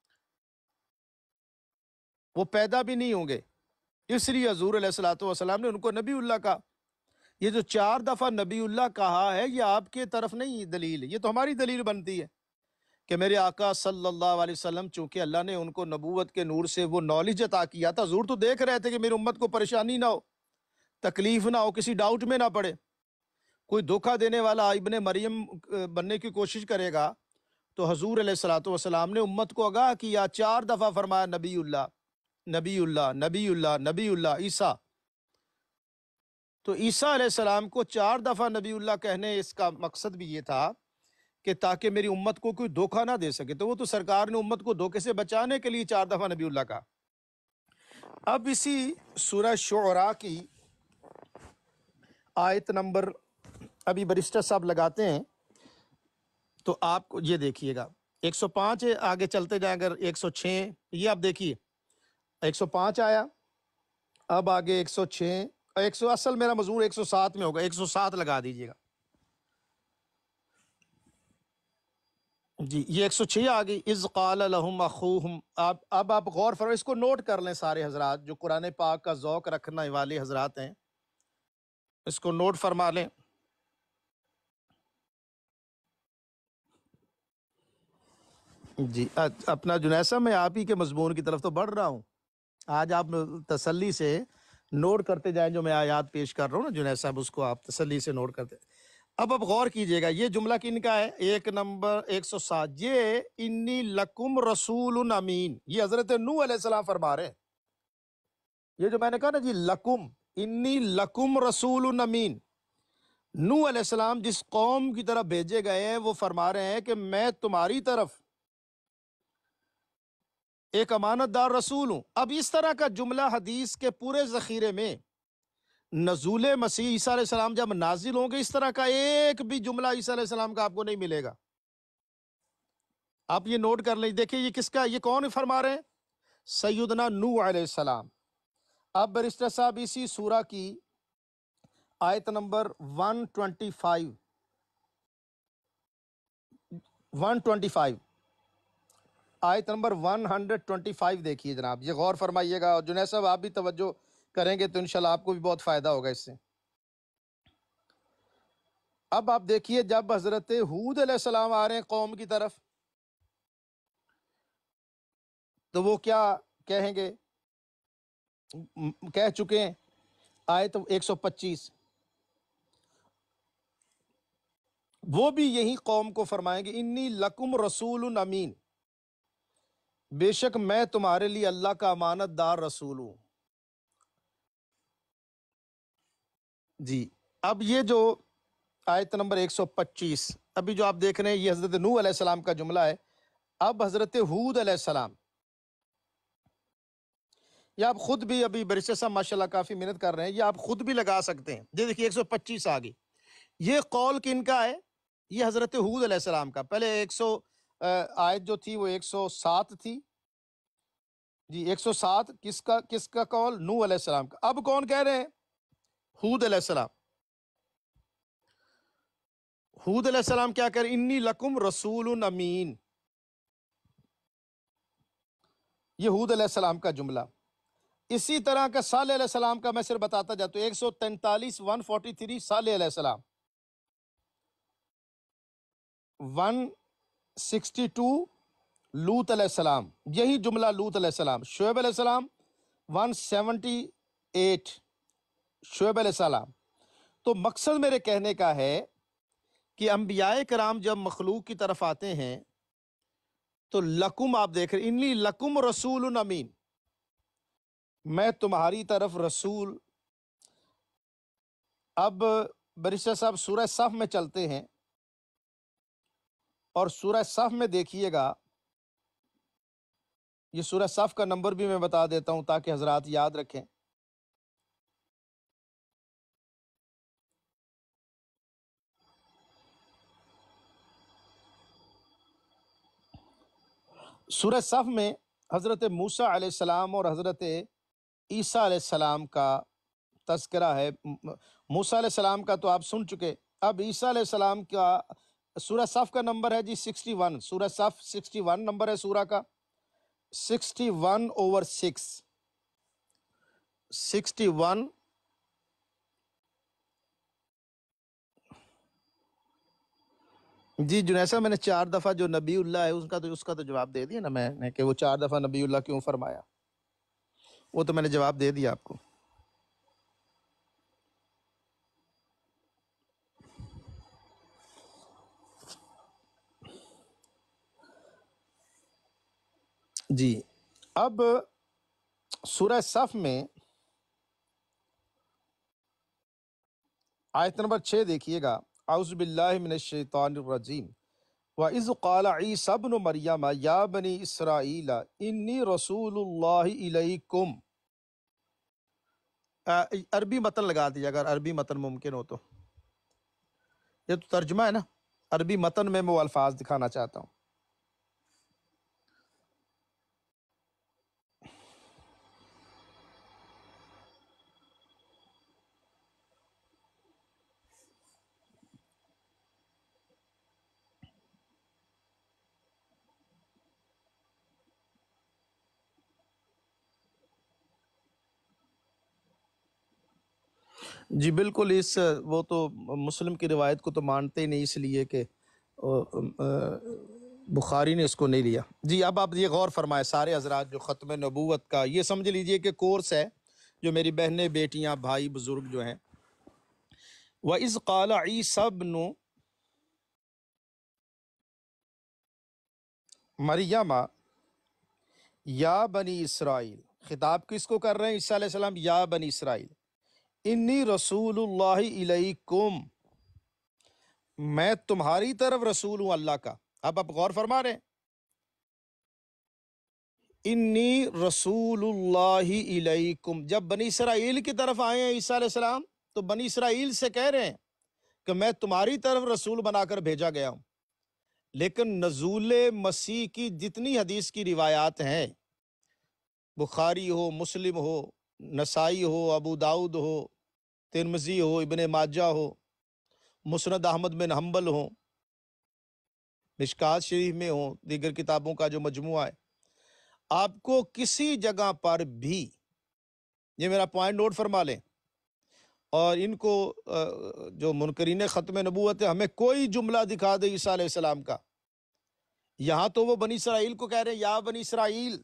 وہ پیدا بھی نہیں ہوں گے، اس لیے حضور علیہ الصلوۃ والسلام نے ان کو نبی اللہ کہا۔ یہ جو 4 دفعہ نبی اللہ کہا ہے، یہ آپ کے طرف نہیں دلیل، یہ تو ہماری دلیل بنتی ہے کہ میرے آقا صلی اللہ علیہ وسلم، چونکہ اللہ نے ان کو نبوت کے نور سے وہ نالج عطا کیا تھا، حضور تو دیکھ رہے تھے کہ میری امت کو پریشانی نہ ہو، تکلیف نہ ہو، کسی ڈاؤٹ میں نہ پڑے، کوئی دھوکہ دینے والا ابن مریم بننے کی کوشش کرے گا، تو حضور علیہ الصلوۃ والسلام نے امت کو آگاہ کیا، 4 دفعہ فرمایا نبی اللہ، نبی اللہ نبی اللہ نبی اللہ عیسیٰ. تو عیسیٰ علیہ السلام کو 4 دفعہ نبی اللہ کہنے اس کا مقصد بھی یہ تھا کہ تاکہ میری امت کو کوئی دھوکہ نہ دے سکے. تو وہ تو سرکار نے امت کو دھوکے سے بچانے کے لیے 4 دفعہ نبی اللہ کا. اب اسی سورہ شعراء کی آیت نمبر ابھی برسٹر صاحب لگاتے ہیں تو آپ کو یہ دیکھیے گا 105 ہے. آگے چلتے جائیں اگر 106 یہ آپ دیکھیے 105 آیا. اب آگے 106 100 اصل میرا مضمون 107 میں ہوگا 107 لگا دیجیے گا جی. یہ 106 آ گئی. اذ قال لهم اخوهم. اب آپ غور فرمائیں اس کو نوٹ کر لیں سارے حضرات جو قرآن پاک کا ذوق رکھنے والے حضرات ہیں اس کو نوٹ فرما لیں. جی اپنا جنید صاحب میں آپ ہی کے مضمون کی طرف تو بڑھ رہا ہوں. آج آپ تسلی سے نوٹ کرتے جائیں جو میں آیات پیش کر رہا ہوں نا جنید صاحب اس کو آپ تسلی سے نوٹ کرتے. اب غور کیجئے گا یہ جملہ کن کا ہے. ایک نمبر 107 یہ انی لکم رسول امین یہ حضرت نوح علیہ السلام فرما رہے ہیں. یہ جو میں نے کہا نا جی لکم انی لکم رسول امین نوح علیہ السلام جس قوم کی طرف بھیجے گئے ہیں وہ فرما رہے ہیں کہ میں تمہاری طرف ایک امانت دار رسول ہوں. اب اس طرح کا جملہ حدیث کے پورے ذخیرے میں نزول مسیح عیسیٰ علیہ السلام جب نازل ہوں گے اس طرح کا ایک بھی جملہ عیسیٰ علیہ السلام کا آپ کو نہیں ملے گا. آپ یہ نوٹ کر لیں. دیکھیں یہ کس کا یہ کون فرما رہے ہیں سیدنا نوح علیہ السلام. اب برسٹر صاحب اسی سورہ کی آیت نمبر 125 آیت نمبر 125 دیکھیے جناب. یہ غور فرمائیے گا اور جنید صاحب آپ بھی توجہ کریں گے تو انشاءاللہ آپ کو بھی بہت فائدہ ہوگا اس سے. اب آپ دیکھیے جب حضرت ہود علیہ السلام آ رہے ہیں قوم کی طرف تو وہ کیا کہیں گے کہہ چکے ہیں. آیت 125 وہ بھی یہی قوم کو فرمائیں گے انی لکم رسول امین بے شک میں تمہارے لیے اللہ کا امانت دار رسول ہوں. جی اب یہ جو آیت نمبر 125 ابھی جو آپ دیکھ رہے ہیں یہ حضرت نوح علیہ السلام کا جملہ ہے. اب حضرت ہود علیہ السلام یہ آپ خود بھی ابھی برسے صاحب ماشاءاللہ کافی محنت کر رہے ہیں یہ آپ خود بھی لگا سکتے ہیں. یہ دیکھیے 125 آگے یہ قول کن کا ہے یہ حضرت ہود علیہ السلام کا. پہلے 100 آیت جو تھی وہ 107 تھی جی 107 کس کا قول نوح علیہ السلام کا. اب کون کہہ رہے ہیں ہود علیہ السلام. ہود علیہ السلام کیا کہہ رہے ہیں انی لکم رسول امین یہ ہود علیہ السلام کا جملہ. اسی طرح کا صالح علیہ السلام کا میں صرف بتاتا جاتا ہوں 143 143 صالح علیہ السلام 162 لوط علیہ السلام یہی جملہ لوط علیہ السلام. شعیب علیہ السلام 178 شعیب علیہ السلام. تو مقصد میرے کہنے کا ہے کہ انبیاء کرام جب مخلوق کی طرف آتے ہیں تو لکم آپ دیکھ رہے انی لکم رسول امین میں تمہاری طرف رسول. اب برشا صاحب سورہ صف میں چلتے ہیں اور سورہ صف میں دیکھیے گا یہ سورہ صف کا نمبر بھی میں بتا دیتا ہوں تاکہ حضرات یاد رکھیں. سورہ صف میں حضرت موسیٰ علیہ السلام اور حضرت عیسیٰ علیہ السلام کا تذکرہ ہے. موسیٰ علیہ السلام کا تو آپ سن چکے. اب عیسیٰ علیہ السلام کا سورہ صف کا نمبر ہے جی 61 سورہ صف 61 نمبر ہے سورہ کا 61/6 61 جی جنید صاحب میں نے 4 دفعہ جو نبی اللہ ہے اس کا تو جواب دے دیا نا میں نے کہ وہ 4 دفعہ نبی اللہ کیوں فرمایا وہ تو میں نے جواب دے دیا آپ کو. جی اب سورہ صف میں آیت نمبر 6 دیکھیے گا، اعوذ باللہ من الشیطان الرجیم وَإِذْ قَالَ عِيسَى ابْنُ مَرْيَمَ يَا بَنِي إِسْرَائِيلَ إِنِّي رَسُولُ اللَّهِ إِلَيْكُمْ۔ عربی متن لگا دیجیے اگر عربی متن ممکن ہو تو، یہ تو ترجمہ ہے نا، عربی متن میں وہ الفاظ دکھانا چاہتا ہوں۔ جی بالکل، وہ تو مسلم کی روایت کو تو مانتے ہی نہیں، اس لیے کہ بخاری نے اس کو نہیں لیا۔ جی اب آپ یہ غور فرمائے سارے حضرات جو ختم نبوت کا یہ سمجھ لیجئے کہ کورس ہے، جو میری بہنیں، بیٹیاں، بھائی، بزرگ جو ہیں۔ وَإِذْ قَالَ عِيسَى ابْنُ مَرْيَمَ یا بنی اسرائیل، خطاب کس کو کر رہے ہیں؟ عیسیٰ علیہ السلام، یا بنی اسرائیل، انی رسول اللہ الیکم، میں تمہاری طرف رسول ہوں اللہ کا۔ اب آپ غور فرما رہے ہیں، انی رسول اللہ الیکم، جب بنی اسرائیل کی طرف آئے ہیں عیسیٰ علیہ السلام تو بنی اسرائیل سے کہہ رہے ہیں کہ میں تمہاری طرف رسول بنا کر بھیجا گیا ہوں۔ لیکن نزول مسیح کی جتنی حدیث کی روایات ہیں، بخاری ہو، مسلم ہو، نسائی ہو، ابو داؤد ہو، ترمذی ہو، ابن ماجہ ہو، مسند احمد بن حنبل ہو، مشکات شریف میں ہو، دیگر کتابوں کا جو مجموعہ ہے، آپ کو کسی جگہ پر بھی، یہ میرا پوائنٹ نوٹ فرما لیں، اور ان کو جو منکرین ختم نبوت ہے، ہمیں کوئی جملہ دکھا دے عیسیٰ علیہ السلام کا، یہاں تو وہ بنی اسرائیل کو کہہ رہے ہیں یا بنی اسرائیل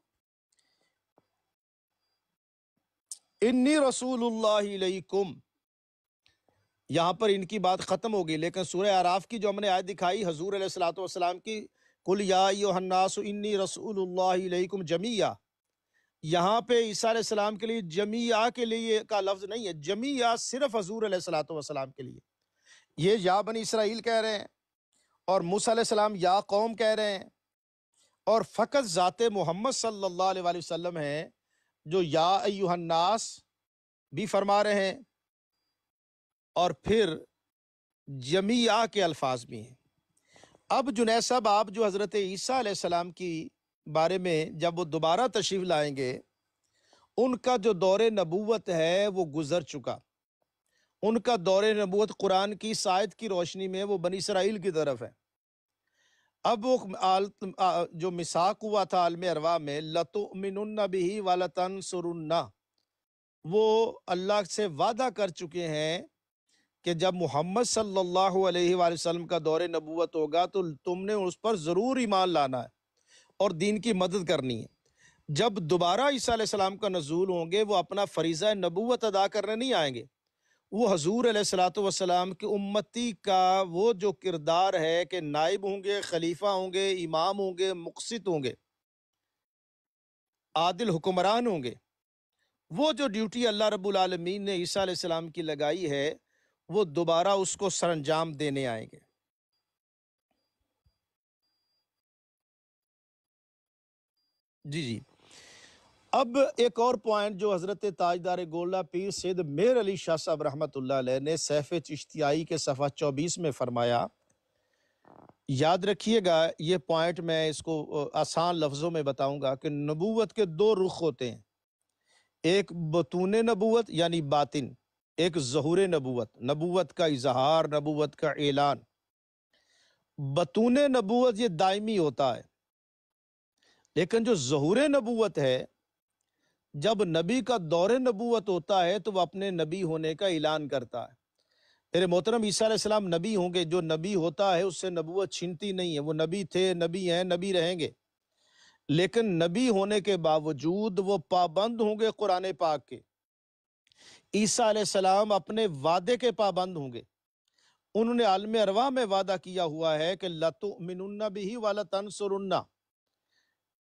انی رسول اللہ علیکم، یہاں پر ان کی بات ختم ہوگی۔ لیکن سورہ اعراف کی جو ہم نے آیت دکھائی حضور علیہ الصلوۃ والسلام کی، قل یا ایھا الناس انی رسول اللہ علیکم جمیعا، یہاں پہ عیسیٰ علیہ السلام کے لیے جمیعا کے لیے کا لفظ نہیں ہے، جمیعا صرف حضور علیہ الصلوۃ والسلام کے لیے۔ یہ یا بنی اسرائیل کہہ رہے ہیں، اور موسیٰ علیہ السلام یا قوم کہہ رہے ہیں، اور فقط ذات محمد صلی اللہ علیہ وآلہ وسلم ہیں جو یا ایھا الناس بھی فرما رہے ہیں، اور پھر جمیعہ کے الفاظ بھی ہیں۔ اب جنید صاحب، آپ جو حضرت عیسیٰ علیہ السلام کی بارے میں جب وہ دوبارہ تشریف لائیں گے، ان کا جو دور نبوت ہے وہ گزر چکا، ان کا دور نبوت قرآن کی اس آیت کی روشنی میں وہ بنی اسرائیل کی طرف ہے۔ اب وہ جو میثاق ہوا تھا عالم ارواح میں، لَتُؤْمِنُنَّ بِهِ وَلَتَنْصُرُنَّ، وہ اللہ سے وعدہ کر چکے ہیں کہ جب محمد صلی اللہ علیہ وآلہ وسلم کا دور نبوت ہوگا تو تم نے اس پر ضرور ایمان لانا ہے اور دین کی مدد کرنی ہے۔ جب دوبارہ عیسیٰ علیہ السلام کا نزول ہوں گے، وہ اپنا فریضہ نبوت ادا کرنے نہیں آئیں گے، وہ حضور علیہ الصلوۃ والسلام کی امتی کا وہ جو کردار ہے کہ نائب ہوں گے، خلیفہ ہوں گے، امام ہوں گے، مقسط ہوں گے، عادل حکمران ہوں گے، وہ جو ڈیوٹی اللہ رب العالمین نے عیسیٰ علیہ السلام کی لگائی ہے، وہ دوبارہ اس کو سر انجام دینے آئیں گے۔ جی اب ایک اور پوائنٹ جو حضرت تاجدار گولڈہ پیر سید مہر علی شاہ صاحب رحمۃ اللہ علیہ نے سیف چشتیائی کے صفحہ 24 میں فرمایا، یاد رکھیے گا یہ پوائنٹ، میں اس کو آسان لفظوں میں بتاؤں گا کہ نبوت کے دو رخ ہوتے ہیں، ایک بطون نبوت یعنی باطن، ایک ظہور نبوت، نبوت کا اظہار، نبوت کا اعلان۔ بطون نبوت یہ دائمی ہوتا ہے، لیکن جو ظہور نبوت ہے، جب نبی کا دور نبوت ہوتا ہے تو وہ اپنے نبی ہونے کا اعلان کرتا ہے۔ میرے محترم، عیسیٰ علیہ السلام نبی ہوں گے، جو نبی ہوتا ہے اس سے نبوت چھنتی نہیں ہے، وہ نبی تھے، نبی ہیں، نبی رہیں گے، لیکن نبی ہونے کے باوجود وہ پابند ہوں گے قرآن پاک کے۔ عیسیٰ علیہ السلام اپنے وعدے کے پابند ہوں گے، انہوں نے عالم ارواح میں وعدہ کیا ہوا ہے کہ لَتُؤْمِنُنَّ بِهِ وَلَتَنْصُرُنَّ،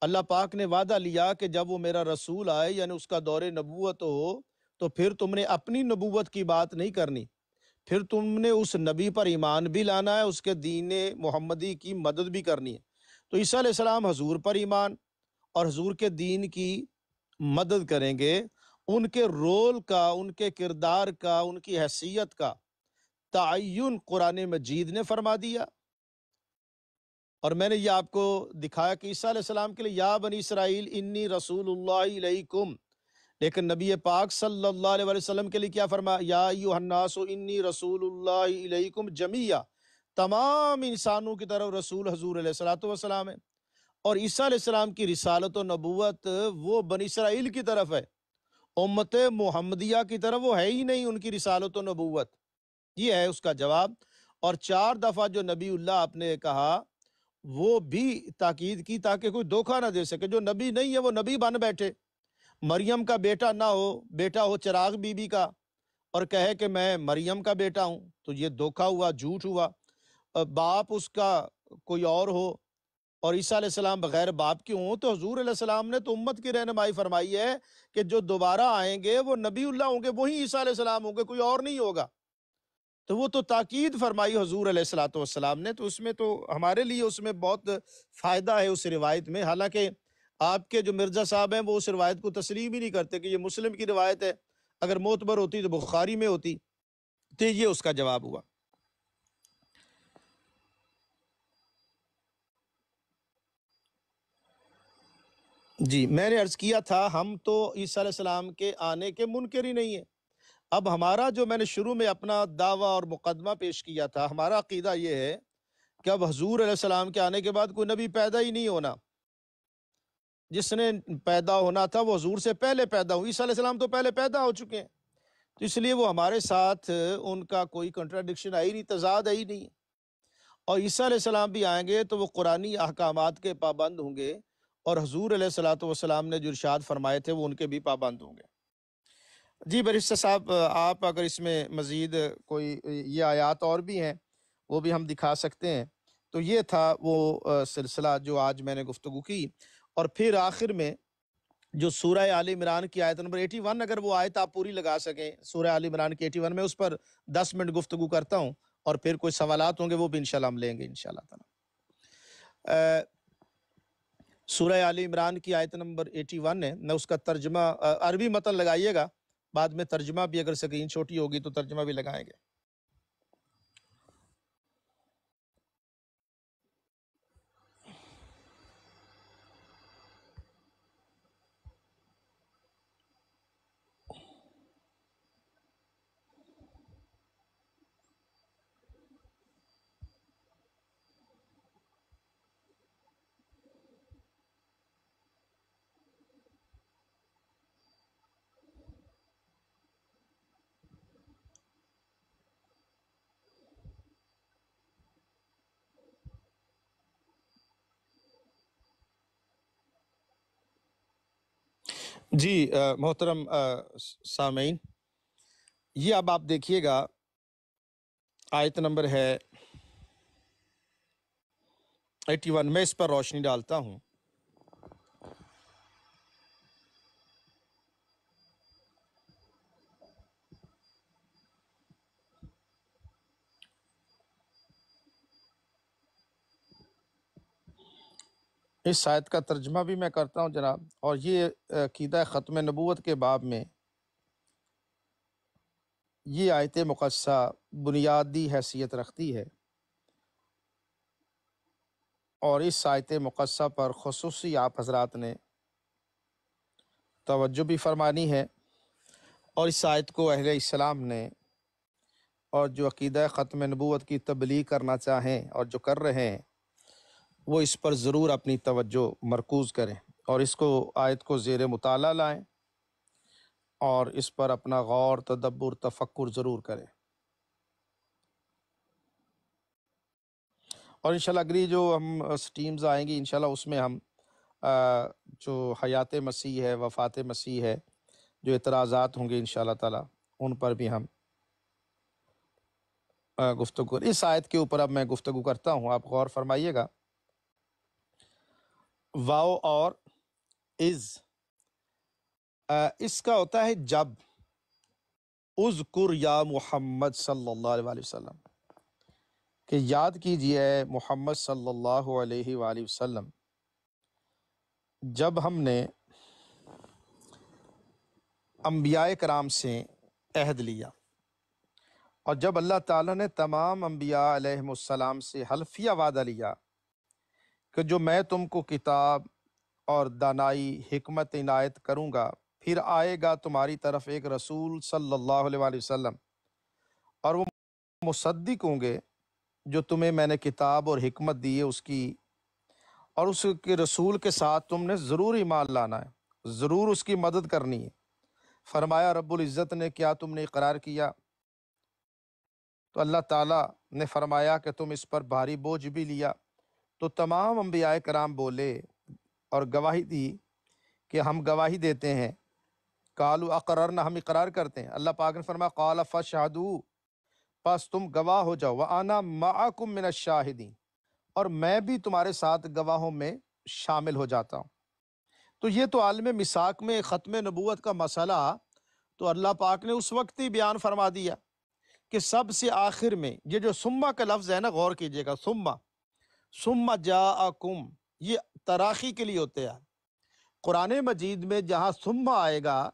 اللہ پاک نے وعدہ لیا کہ جب وہ میرا رسول آئے یعنی اس کا دور نبوت ہو تو پھر تم نے اپنی نبوت کی بات نہیں کرنی، پھر تم نے اس نبی پر ایمان بھی لانا ہے، اس کے دین محمدی کی مدد بھی کرنی ہے۔ تو عیسیٰ علیہ السلام حضور پر ایمان اور حضور کے دین کی مدد کریں گے، ان کے رول کا، ان کے کردار کا، ان کی حیثیت کا تعین قرآن مجید نے فرما دیا۔ اور میں نے یہ آپ کو دکھایا کہ عیسیٰ علیہ السلام کے لیے یا بنی اسرائیل انی رسول اللہ علیکم، لیکن نبی پاک صلی اللہ علیہ وسلم کے لیے کیا فرمایا؟ یا ایھا الناس انی رسول اللہ علیکم جمیعا، تمام انسانوں کی طرف رسول حضور علیہ الصلوۃ والسلام ہے۔ اور عیسیٰ علیہ السلام کی رسالت و نبوت وہ بنی اسرائیل کی طرف ہے، امت محمدیہ کی طرف وہ ہے ہی نہیں ان کی رسالت و نبوت۔ یہ ہے اس کا جواب۔ اور 4 دفعہ جو نبی اللہ آپ نے کہا وہ بھی تاکید کی تاکہ کوئی دھوکہ نہ دے سکے، جو نبی نہیں ہے وہ نبی بن بیٹھے، مریم کا بیٹا نہ ہو، بیٹا ہو چراغ بی بی کا اور کہے کہ میں مریم کا بیٹا ہوں، تو یہ دھوکہ ہوا، جھوٹ ہوا۔ باپ اس کا کوئی اور ہو اور عیسیٰ علیہ السلام بغیر باپ کے ہوں، تو حضور علیہ السلام نے تو امت کی رہنمائی فرمائی ہے کہ جو دوبارہ آئیں گے وہ نبی اللہ ہوں گے، وہی عیسیٰ علیہ السلام ہوں گے، کوئی اور نہیں ہوگا۔ تو وہ تو تاکید فرمائی حضور علیہ الصلوۃ والسلام نے، تو اس میں تو ہمارے لیے اس میں بہت فائدہ ہے اس روایت میں۔ حالانکہ آپ کے جو مرزا صاحب ہیں وہ اس روایت کو تسلیم ہی نہیں کرتے کہ یہ مسلم کی روایت ہے، اگر معتبر ہوتی تو بخاری میں ہوتی۔ تو یہ اس کا جواب ہوا۔ جی میں نے عرض کیا تھا ہم تو عیسیٰ علیہ السلام کے آنے کے منکر ہی نہیں ہیں۔ اب ہمارا جو میں نے شروع میں اپنا دعویٰ اور مقدمہ پیش کیا تھا، ہمارا عقیدہ یہ ہے کہ اب حضور علیہ السلام کے آنے کے بعد کوئی نبی پیدا ہی نہیں ہونا، جس نے پیدا ہونا تھا وہ حضور سے پہلے پیدا ہو، عیسیٰ علیہ السلام تو پہلے پیدا ہو چکے ہیں، تو اس لیے وہ ہمارے ساتھ ان کا کوئی کنٹراڈکشن ہے ہی نہیں، تضاد ہے ہی نہیں۔ اور عیسیٰ علیہ السلام بھی آئیں گے تو وہ قرآنی احکامات کے پابند ہوں گے، اور حضور علیہ الصلوۃ والسلام نے جو ارشاد فرمائے تھے وہ ان کے بھی پابند ہوں گے۔ جی بیرسٹر صاحب، آپ اگر اس میں مزید کوئی یہ آیات اور بھی ہیں وہ بھی ہم دکھا سکتے ہیں۔ تو یہ تھا وہ سلسلہ جو آج میں نے گفتگو کی، اور پھر آخر میں جو سورہ آل عمران کی آیت نمبر 81، اگر وہ آیت آپ پوری لگا سکیں سورہ آل عمران کی 81 میں، اس پر 10 منٹ گفتگو کرتا ہوں، اور پھر کوئی سوالات ہوں گے وہ بھی انشاءاللہ ہم لیں گے انشاءاللہ تعالی۔ سورہ آل عمران کی آیت نمبر 81 ہے، میں اس کا ترجمہ عربی متن لگائیے گا، بعد میں ترجمہ بھی اگر سکرین چھوٹی ہوگی تو ترجمہ بھی لگائیں گے۔ جی محترم سامعین، یہ اب آپ دیکھیے گا، آیت نمبر ہے 81، میں اس پر روشنی ڈالتا ہوں۔ اس آیت کا ترجمہ بھی میں کرتا ہوں جناب، اور یہ عقیدہ ختم نبوت کے باب میں یہ آیت مقدسہ بنیادی حیثیت رکھتی ہے، اور اس آیت مقدسہ پر خصوصی آپ حضرات نے توجہ بھی فرمانی ہے، اور اس آیت کو اہل اسلام نے اور جو عقیدہ ختم نبوت کی تبلیغ کرنا چاہیں اور جو کر رہے ہیں وہ اس پر ضرور اپنی توجہ مرکوز کریں، اور اس کو آیت کو زیر مطالعہ لائیں، اور اس پر اپنا غور، تدبر، تفکر ضرور کریں۔ اور انشاءاللہ اگلی جو ہم سٹیمز آئیں گی انشاءاللہ اس میں ہم جو حیات مسیح ہے، وفات مسیح ہے، جو اعتراضات ہوں گے انشاءاللہ تعالی ان پر بھی ہم گفتگو، اس آیت کے اوپر اب میں گفتگو کرتا ہوں، آپ غور فرمائیے گا۔ واو اور از، اس کا ہوتا ہے جب، اذکر یا محمد صلی اللہ علیہ وآلہ وسلم، کہ یاد کیجئے محمد صلی اللہ علیہ وآلہ وسلم، جب ہم نے انبیاء کرام سے عہد لیا، اور جب اللہ تعالیٰ نے تمام انبیاء علیہم السلام سے حلفیہ وعدہ لیا کہ جو میں تم کو کتاب اور دانائی حکمت عنایت کروں گا، پھر آئے گا تمہاری طرف ایک رسول صلی اللہ علیہ وآلہ وسلم، اور وہ مصدق ہوں گے جو تمہیں میں نے کتاب اور حکمت دی ہے اس کی، اور اس کے رسول کے ساتھ تم نے ضرور ایمان لانا ہے، ضرور اس کی مدد کرنی ہے۔ فرمایا رب العزت نے کیا تم نے اقرار کیا؟ تو اللہ تعالیٰ نے فرمایا کہ تم اس پر بھاری بوجھ بھی لیا۔ تو تمام انبیاء کرام بولے اور گواہی دی کہ ہم گواہی دیتے ہیں، قالوا اقررنا، ہم اقرار کرتے ہیں۔ اللہ پاک نے فرمایا قال فاشہدوا، پس تم گواہ ہو جاؤ، وانا معکم من الشاہدین، اور میں بھی تمہارے ساتھ گواہوں میں شامل ہو جاتا ہوں۔ تو یہ تو عالم میثاق میں ختم نبوت کا مسئلہ تو اللہ پاک نے اس وقت ہی بیان فرما دیا کہ سب سے آخر میں یہ جو ثم کا لفظ ہے نا، غور کیجئے گا، ثم جاءکم، یہ تراخی کے لیے ہوتے ہیں۔ قرآن مجید میں جہاں ثم آئے گا،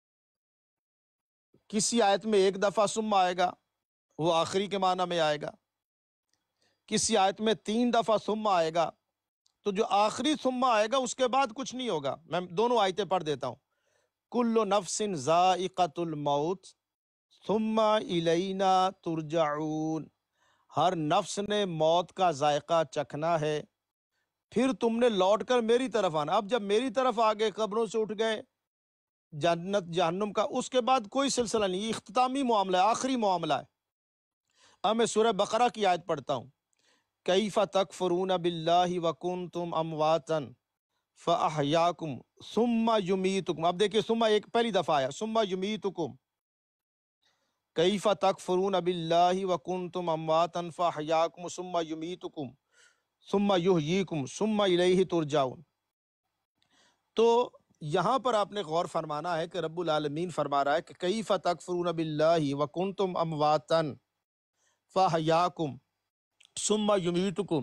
کسی آیت میں ایک دفعہ ثم آئے گا، وہ آخری کے معنی میں آئے گا، کسی آیت میں 3 دفعہ ثم آئے گا، تو جو آخری ثم آئے گا اس کے بعد کچھ نہیں ہوگا۔ میں دونوں آیتیں پڑھ دیتا ہوں۔ کل نفس ذائقۃ الموت ثم الینا ترجعون، ہر نفس نے موت کا ذائقہ چکھنا ہے، پھر تم نے لوٹ کر میری طرف آنا۔ اب جب میری طرف آ گئے، قبروں سے اٹھ گئے، جنت جہنم کا اس کے بعد کوئی سلسلہ نہیں، یہ اختتامی معاملہ ہے، آخری معاملہ ہے۔ اب میں سورہ بقرہ کی آیت پڑھتا ہوں، کیف تکفرون باللہ وکنتم امواتا فاحیاکم ثم یمیتکم۔ اب دیکھیں ثم ایک پہلی دفعہ آیا، ثم یمیتکم، کیف تکفرون باللہ وکنتم امواتا فاحیاکم ثم یمیتکم ثم یحییکم ثم الیہ ترجعون۔ تو یہاں پر آپ نے غور فرمانا ہے کہ رب العالمین فرما رہا ہے کہ کیف تکفرون باللہ وکنتم امواتا فاحیاکم ثم یمیتکم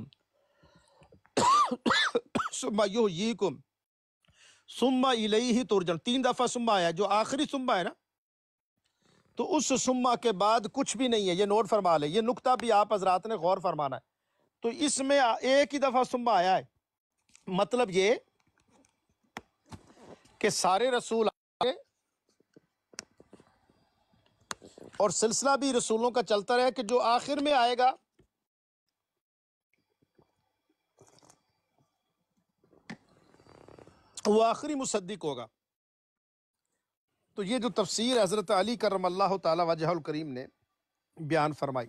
ثم یحییکم ثم الیہ ترجعون۔ 3 دفعہ ثم آیا، جو آخری ثم ہے نا، تو اس ثم کے بعد کچھ بھی نہیں ہے، یہ نوٹ فرما لیں، یہ نقطہ بھی آپ حضرات نے غور فرمانا ہے۔ تو اس میں ایک ہی دفعہ ثم آیا ہے، مطلب یہ کہ سارے رسول آئے اور سلسلہ بھی رسولوں کا چلتا رہے، کہ جو آخر میں آئے گا وہ آخری مصدق ہوگا۔ تو یہ جو تفسیر حضرت علی کرم اللہ تعالی وجہ الکریم نے بیان فرمائی،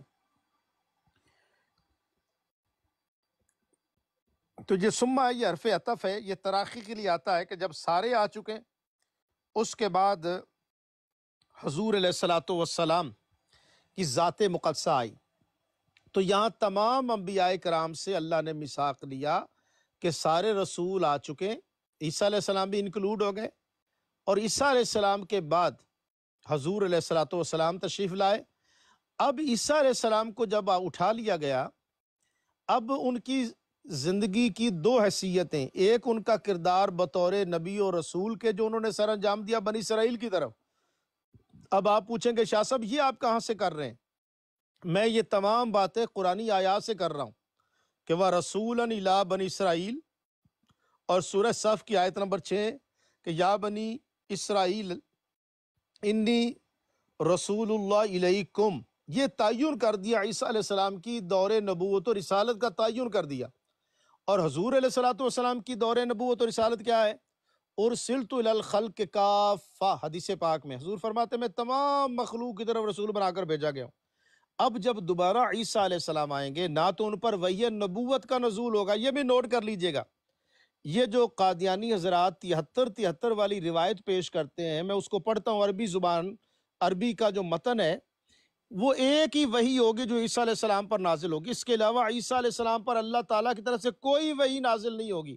تو یہ ثم ہے، یہ حرف عطف ہے، یہ تراخی کے لیے آتا ہے کہ جب سارے آ چکے، اس کے بعد حضور علیہ الصلاۃ والسلام کی ذات مقدسہ آئی۔ تو یہاں تمام انبیاء کرام سے اللہ نے میثاق لیا کہ سارے رسول آ چکے، عیسیٰ علیہ السلام بھی انکلوڈ ہو گئے، اور عیسیٰ علیہ السلام کے بعد حضور علیہ الصلاۃ والسلام تشریف لائے۔ اب عیسیٰ علیہ السلام کو جب اٹھا لیا گیا، اب ان کی زندگی کی 2 حیثیتیں، ایک ان کا کردار بطور نبی اور رسول کے جو انہوں نے سر انجام دیا بنی اسرائیل کی طرف۔ اب آپ پوچھیں گے شاہ صاحب یہ آپ کہاں سے کر رہے ہیں؟ میں یہ تمام باتیں قرآنی آیات سے کر رہا ہوں کہ وہ رسولاً الی بنی اسرائیل، اور سورہ صف کی آیت نمبر 6 کہ یا بنی اسرائیل انی رسول اللہ علیکم، یہ تعین کر دیا عیسیٰ علیہ السلام کی دور نبوت اور رسالت کا تعین کر دیا۔ اور حضور علیہ الصلوۃ والسلام کی دور نبوت اور رسالت کیا ہے؟ ارسلت الی الخلق کافہ، حدیث پاک میں حضور فرماتے ہیں میں تمام مخلوق کی طرف رسول بنا کر بھیجا گیا ہوں۔ اب جب دوبارہ عیسیٰ علیہ السلام آئیں گے، نہ تو ان پر وحی نبوت کا نزول ہوگا، یہ بھی نوٹ کر لیجئے گا۔ یہ جو قادیانی حضرات 73 والی روایت پیش کرتے ہیں، میں اس کو پڑھتا ہوں، عربی زبان، عربی کا جو متن ہے وہ ایک ہی وحی ہوگی جو عیسیٰ علیہ السلام پر نازل ہوگی، اس کے علاوہ عیسیٰ علیہ السلام پر اللہ تعالیٰ کی طرف سے کوئی وحی نازل نہیں ہوگی۔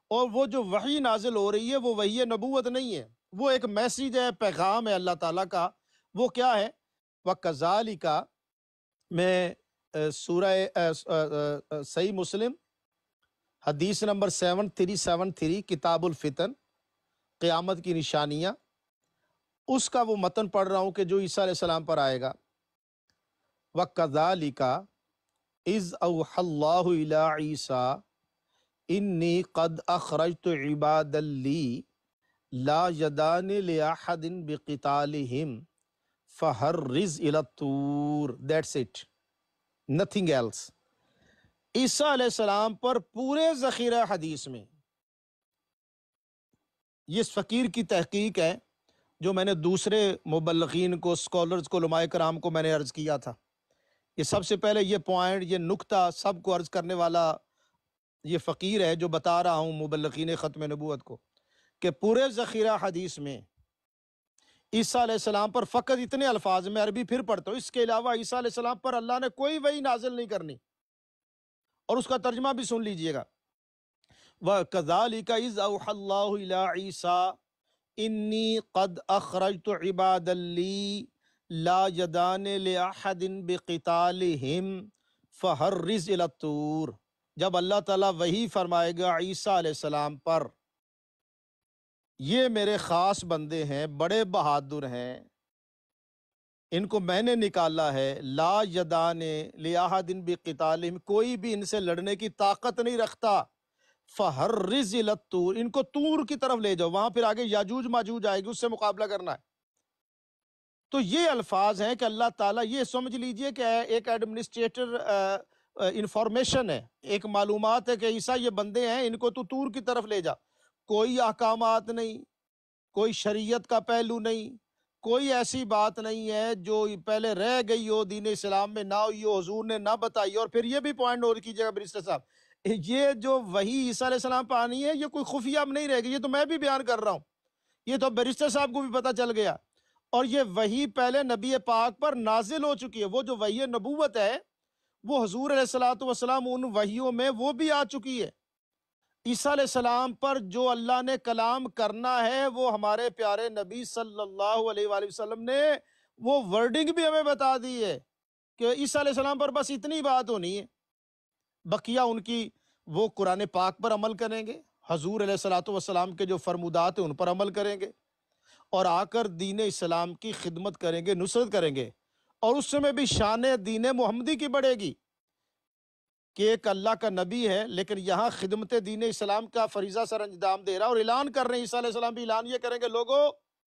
اور وہ جو وحی نازل ہو رہی ہے وہ وحی نبوت نہیں ہے، وہ ایک میسیج ہے، پیغام ہے اللہ تعالیٰ کا۔ وہ کیا ہے؟ وَكَذَلِكَ میں سورہ صحیح مسلم حدیث نمبر 7373 کتاب الفتن، قیامت کی نشانیاں، اس کا وہ متن پڑھ رہا ہوں کہ جو عیسیٰ علیہ السلام پر آئے گا۔ وَكَذَلِكَ اِذْ أَوْحَى اللَّهُ إِلَىٰ عِيسَىٰ إِنِّي قَدْ أَخْرَجْتُ عِبَادًا لِّي لَا يَدَانِ لِأَحَدٍ بِقِتَالِهِمْ فَحَرِّزْ إِلَى الطُّورِ۔ That's it, nothing else۔ عیسیٰ علیہ السلام پر پورے ذخیرہ حدیث میں یہ اس فقیر کی تحقیق ہے جو میں نے دوسرے مبلغین کو، اسکالرز کو، علماء کرام کو میں نے عرض کیا تھا۔ یہ سب سے پہلے یہ پوائنٹ، یہ نکتہ سب کو عرض کرنے والا یہ فقیر ہے جو بتا رہا ہوں مبلغین ختم نبوت کو، کہ پورے ذخیرہ حدیث میں عیسیٰ علیہ السلام پر فقط اتنے الفاظ میں عربی پھر پڑھتا ہوں، اس کے علاوہ عیسیٰ علیہ السلام پر اللہ نے کوئی وحی نازل نہیں کرنی، اور اس کا ترجمہ بھی سن لیجئے گا۔ وَكَذَلِكَ إِذْ أَوْحَى اللَّهُ إِلَىٰ عِيسَىٰ إِنِّي قَدْ أَخْرَجْتُ عِبَادًا لِّي لَا يَدَانِ لِأَحَدٍ بِقِتَالِهِمْ فَحَرِّزْ إِلَى الطُّورِ۔ جب اللہ تعالیٰ وحی فرمائے گا عیسیٰ علیہ السلام پر، یہ میرے خاص بندے ہیں، بڑے بہادر ہیں، ان کو میں نے نکالا ہے، لا یدان لأحد بقتالہم، کوئی بھی ان سے لڑنے کی طاقت نہیں رکھتا، فحرز الی الطور، ان کو طور کی طرف لے جاؤ، وہاں پھر آگے یاجوج ماجوج آئے گی، اس سے مقابلہ کرنا ہے۔ تو یہ الفاظ ہیں کہ اللہ تعالیٰ، یہ سمجھ لیجئے کہ ایک ایڈمنسٹریٹر انفارمیشن ہے، ایک معلومات ہے کہ عیسیٰ یہ بندے ہیں، ان کو تو طور کی طرف لے جا۔ کوئی احکامات نہیں، کوئی شریعت کا پہلو نہیں، کوئی ایسی بات نہیں ہے جو پہلے رہ گئی ہو دین اسلام میں، نہ ہوئی ہو، حضور نے نہ بتائی۔ اور پھر یہ بھی پوائنٹ نوٹ کیجیے گا برسٹر صاحب، یہ جو وحی عیسیٰ علیہ السلام پہ آنی ہے، یہ کوئی خفیہ نہیں رہ گئی، یہ تو میں بھی بیان کر رہا ہوں، یہ تو بیرسٹر صاحب کو بھی پتہ چل گیا۔ اور یہ وحی پہلے نبی پاک پر نازل ہو چکی ہے، وہ جو وحی نبوت ہے وہ حضور علیہ الصلوۃ والسلام ان وحیوں میں وہ بھی آ چکی ہے۔ عیسیٰ علیہ السلام پر جو اللہ نے کلام کرنا ہے وہ ہمارے پیارے نبی صلی اللہ علیہ وآلہ وسلم نے وہ ورڈنگ بھی ہمیں بتا دی ہے کہ عیسیٰ علیہ السلام پر بس اتنی بات ہونی ہے، بقیہ ان کی وہ قرآن پاک پر عمل کریں گے، حضور علیہ الصلوۃ والسلام کے جو فرمودات ہیں ان پر عمل کریں گے، اور آ کر دین اسلام کی خدمت کریں گے، نصرت کریں گے، اور اس میں بھی شان دین محمدی کی بڑھے گی کہ ایک اللہ کا نبی ہے لیکن یہاں خدمت دین اسلام کا فریضہ سر انجام دے رہا، اور اعلان کر رہے ہیں، عیسیٰ علیہ السلام بھی اعلان یہ کریں گے، لوگوں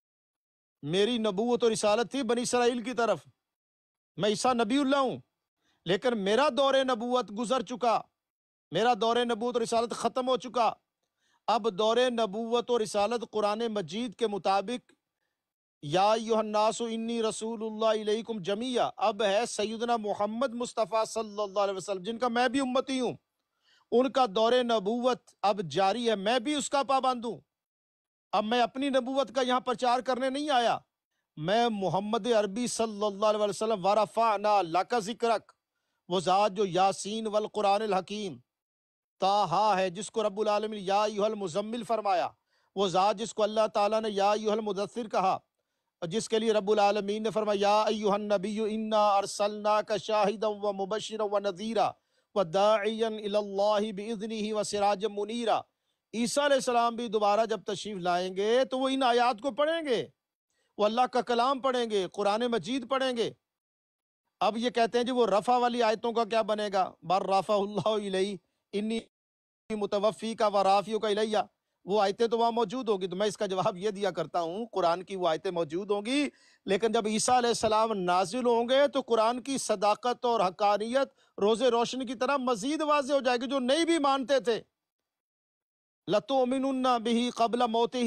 میری نبوت اور رسالت تھی بنی اسرائیل کی طرف، میں عیسیٰ نبی اللہ ہوں، لیکن میرا دور نبوت گزر چکا، میرا دور نبوت اور رسالت ختم ہو چکا، اب دور نبوت اور رسالت قرآن مجید کے مطابق یا ایھا الناس انی رسول اللہ الیکم جمیعا، اب ہے سیدنا محمد مصطفیٰ صلی اللہ علیہ وسلم جن کا میں بھی امتی ہوں، ان کا دور نبوت اب جاری ہے، میں بھی اس کا پابند ہوں۔ اب میں اپنی نبوت کا یہاں پرچار کرنے نہیں آیا، میں محمد عربی صلی اللہ علیہ وسلم ورفعنا لک ذکرک، وہ ذات جو یاسین والقرآن الحکیم، طٰہٰ ہے جس کو رب العالمین یا ایھا المزمل فرمایا، وہ ذات جس کو اللہ تعالیٰ نے یا ایھا المدثر کہا، اور جس کے لیے رب العالمین نے فرمایا یا ایھا النبی انا ارسلناک شاہدا ومبشرا ونذیرا وداعیا الی اللہ باذنہ وسراجا منیرا۔ عیسیٰ علیہ السلام بھی دوبارہ جب تشریف لائیں گے تو وہ ان آیات کو پڑھیں گے، وہ اللہ کا کلام پڑھیں گے، قرآن مجید پڑھیں گے۔ اب یہ کہتے ہیں جی وہ رفع والی آیتوں کا کیا بنے گا؟ بر رفع اللہ الیہ انی متوفیک ورافعک الیہ، وہ آیتیں تو وہاں موجود ہوگی، تو میں اس کا جواب یہ دیا کرتا ہوں قرآن کی وہ آیتیں موجود ہوں گی، لیکن جب عیسیٰ علیہ السلام نازل ہوں گے تو قرآن کی صداقت اور حقانیت روز روشن کی طرح مزید واضح ہو جائے گی۔ جو نہیں بھی مانتے تھے لَتُؤْمِنُنَّ بِهِ قَبْلَ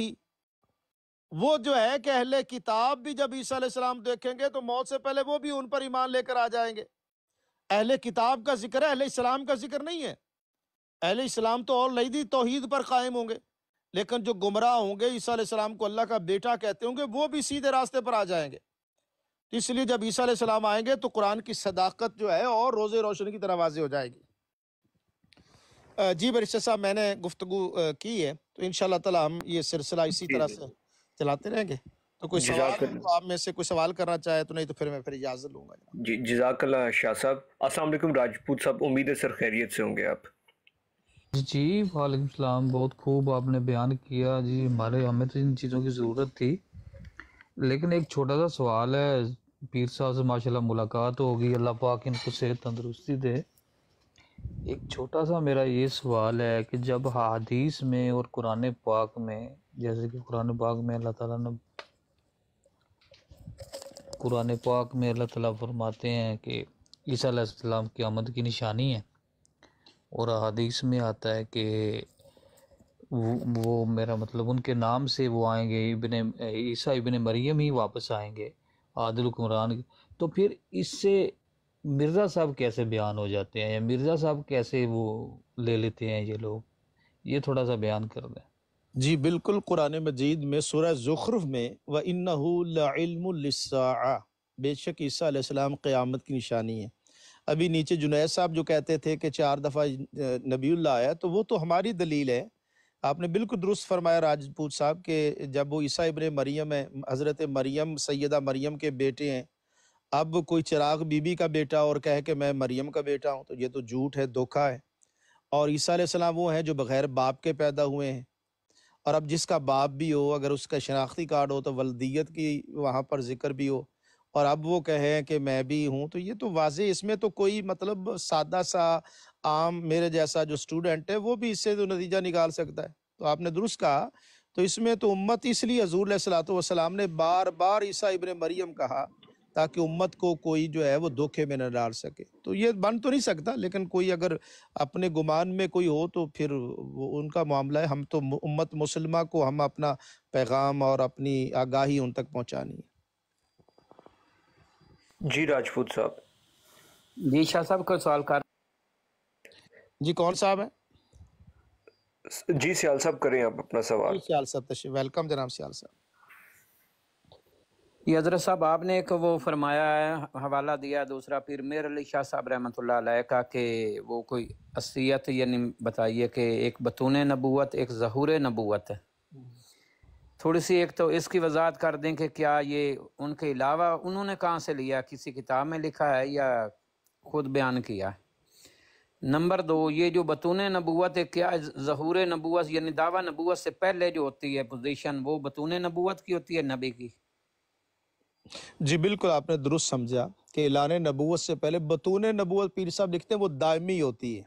مَوْتِهِ، وہ جو ہے کہ اہل کتاب بھی جب عیسیٰ علیہ السلام دیکھیں گے تو موت سے پہلے وہ بھی ان پر ایمان لے کر آ جائیں گے۔ اہل کتاب کا ذکر ہے، اہل اسلام کا ذکر نہیں ہے۔ اہل اسلام تو اور لئیدی توحید پر قائم ہوں گے، لیکن جو گمراہ ہوں گے، عیسیٰ علیہ السلام کو اللہ کا بیٹا کہتے ہوں گے، وہ بھی سیدھے راستے پر آ جائیں گے۔ اس لیے جب عیسیٰ علیہ السلام آئیں گے تو قرآن کی صداقت جو ہے اور روز روشن کی طرح واضح ہو جائے گی۔ جی بریسٹر صاحب، میں نے گفتگو کی ہے، تو انشاءاللہ تعالی ہم یہ سلسلہ اسی جی طرح سے چلاتے رہیں گے. تو کوئی سوال جزاک ہے تو آپ میں سے کوئی سوال کرنا چاہے تو، نہیں تو پھر میں اجازت لوں گا جناب. جی جزاک اللہ شاہ صاحب. السلام علیکم راجپوت صاحب، امید ہے سر خیریت سے ہوں گے آپ. جی وعلیکم السلام، بہت خوب آپ نے بیان کیا جی. ہمیں تو ان چیزوں کی ضرورت تھی، لیکن ایک چھوٹا سا سوال ہے. پیر صاحب سے ماشاءاللہ ملاقات ہوگی، اللہ پاک ان کو صحت تندرستی دے. ایک چھوٹا سا میرا یہ سوال ہے کہ جب حدیث میں اور قرآن پاک میں، جیسے کہ قرآن پاک میں اللہ تعالیٰ نے فرماتے ہیں کہ عیسیٰ علیہ السلام کی آمد کی نشانی ہے، اور حدیث میں آتا ہے کہ وہ میرا مطلب ان کے نام سے وہ آئیں گے، عیسیٰ ابن مریم ہی واپس آئیں گے، عادل حکمران. تو پھر اس سے مرزا صاحب کیسے بیان ہو جاتے ہیں، یا مرزا صاحب کیسے وہ لے لیتے ہیں یہ لوگ؟ یہ تھوڑا سا بیان کر دیں. جی بالکل، قرآن مجید میں سورہ زخرف میں وَإِنَّهُ لَعِلْمٌ لِلسَّاعَةِ، بے شک عیسیٰ علیہ السلام قیامت کی نشانی ہے. ابھی نیچے جنید صاحب جو کہتے تھے کہ 4 دفعہ نبی اللہ آیا، تو وہ تو ہماری دلیل ہے. آپ نے بالکل درست فرمایا راجپوت صاحب کہ جب وہ عیسیٰ ابن مریم ہے، حضرت مریم سیدہ مریم کے بیٹے ہیں، اب کوئی چراغ بی بی کا بیٹا اور کہے کہ میں مریم کا بیٹا ہوں، تو یہ تو جھوٹ ہے، دھوکہ ہے. اور عیسیٰ علیہ السلام وہ ہیں جو بغیر باپ کے پیدا ہوئے ہیں، اور اب جس کا باپ بھی ہو، اگر اس کا شناختی کارڈ ہو تو ولدیت کی وہاں پر ذکر بھی ہو، اور اب وہ کہیں کہ میں بھی ہوں، تو یہ تو واضح، اس میں تو کوئی مطلب سادہ سا عام میرے جیسا جو اسٹوڈنٹ ہے وہ بھی اس سے تو نتیجہ نکال سکتا ہے. تو آپ نے درست کہا. تو اس میں تو امت، اس لیے حضور علیہ الصلوۃ والسلام نے بار بار عیسیٰ ابن مریم کہا تاکہ امت کو کوئی جو ہے وہ دھوکے میں نہ ڈال سکے. تو یہ بن تو نہیں سکتا، لیکن کوئی اگر اپنے گمان میں کوئی ہو تو پھر وہ ان کا معاملہ ہے. ہم تو امت مسلمہ کو ہم اپنا پیغام اور اپنی آگاہی ان تک پہنچانی ہے. جی راجپوت صاحب. جی شاہ صاحب کو سوال کر. جی کون صاحب ہیں؟ جی سیال صاحب کریں آپ اپنا سوال. جی سیال صاحب تشریف، ویلکم جناب سیال صاحب. یہ حضرت صاحب آپ نے ایک وہ فرمایا ہے، حوالہ دیا دوسرا پیر میر علی شاہ صاحب رحمۃ اللہ علیہ کا، کہ وہ کوئی اصلیت یعنی بتائیے کہ ایک بطون نبوت ایک ظہور نبوت ہے. تھوڑی سی ایک تو اس کی وضاحت کر دیں کہ کیا یہ ان کے علاوہ انہوں نے کہاں سے لیا، کسی کتاب میں لکھا ہے یا خود بیان کیا ہے؟ نمبر 2، یہ جو بطون نبوت ہے، کیا ظہور نبوت یعنی دعویٰ نبوت سے پہلے جو ہوتی ہے پوزیشن، وہ بطون نبوت کی ہوتی ہے نبی کی؟ جی بالکل، آپ نے درست سمجھا کہ اعلان نبوت سے پہلے بطون نبوت پیر صاحب لکھتے ہیں وہ دائمی ہوتی ہے.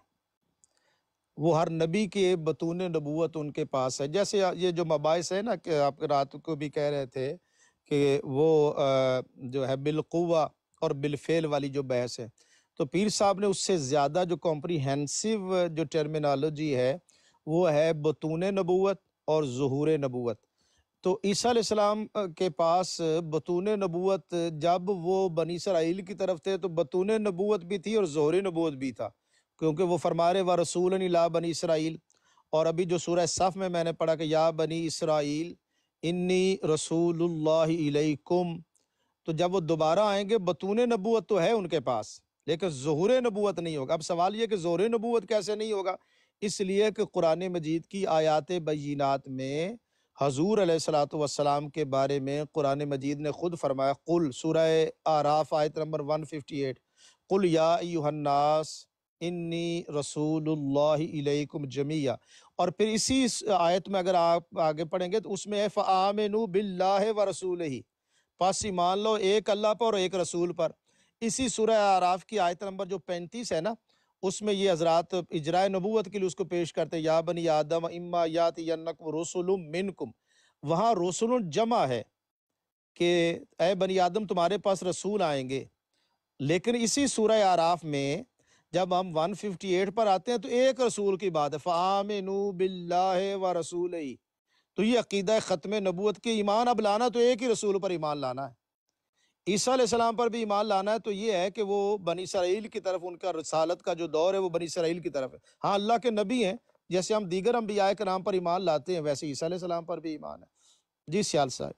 وہ ہر نبی کے بطون نبوت ان کے پاس ہے. جیسے یہ جو مباحث ہے نا، کہ آپ رات کو بھی کہہ رہے تھے کہ وہ جو ہے بالقوہ اور بالفعل والی جو بحث ہے، تو پیر صاحب نے اس سے زیادہ جو کمپریہنسو جو ٹرمینالوجی ہے وہ ہے بطون نبوت اور ظہور نبوت. تو عیسیٰ علیہ السلام کے پاس بطون نبوت، جب وہ بنی اسرائیل کی طرف تھے تو بطون نبوت بھی تھی اور ظہور نبوت بھی تھا، کیونکہ وہ فرما رہے وَرَسُولًا إِلَىٰ بنی اسرائیل. اور ابھی جو سورہ صف میں نے پڑھا کہ یا بنی اسرائیل انی رسول اللہ الیکم، تو جب وہ دوبارہ آئیں گے بطون نبوت تو ہے ان کے پاس، لیکن ظہور نبوت نہیں ہوگا. اب سوال یہ کہ ظہور نبوت کیسے نہیں ہوگا؟ اس لیے کہ قرآن مجید کی آیات بینات میں حضور علیہ الصلوۃ والسلام کے بارے میں قرآن مجید نے خود فرمایا، قل، سورہ اعراف آیت نمبر 158، قل یا ایھا الناس انی رسول اللہ الیکم جمیعا. اور پھر اسی آیت میں اگر آپ آگے پڑھیں گے تو اس میں ہے فآمنوا باللہ ورسولہ، پس ایمان لو ایک اللہ پر اور ایک رسول پر. اسی سورہ اعراف کی آیت نمبر جو 35 ہے نا، اس میں یہ حضرات اجراء نبوت کے لیے اس کو پیش کرتے ہیں، یا بنی آدم اما یاتینکم رسل منکم. وہاں رسل جمع ہے کہ اے بنی آدم تمہارے پاس رسول آئیں گے. لیکن اسی سورہ اعراف میں جب ہم 158 پر آتے ہیں تو ایک رسول کی بات ہے، فآمنوا باللہ ورسولہ. تو یہ عقیدہ ختم نبوت کے ایمان اب لانا تو ایک ہی رسول پر ایمان لانا ہے. عیسیٰ علیہ السلام پر بھی ایمان لانا ہے، تو یہ ہے کہ وہ بنی اسرائیل کی طرف ان کا رسالت کا جو دور ہے وہ بنی اسرائیل کی طرف ہے. ہاں اللہ کے نبی ہیں، جیسے ہم دیگر انبیاء کے نام پر ایمان لاتے ہیں ویسے عیسیٰ علیہ السلام پر بھی ایمان ہے. جی سیال صاحب.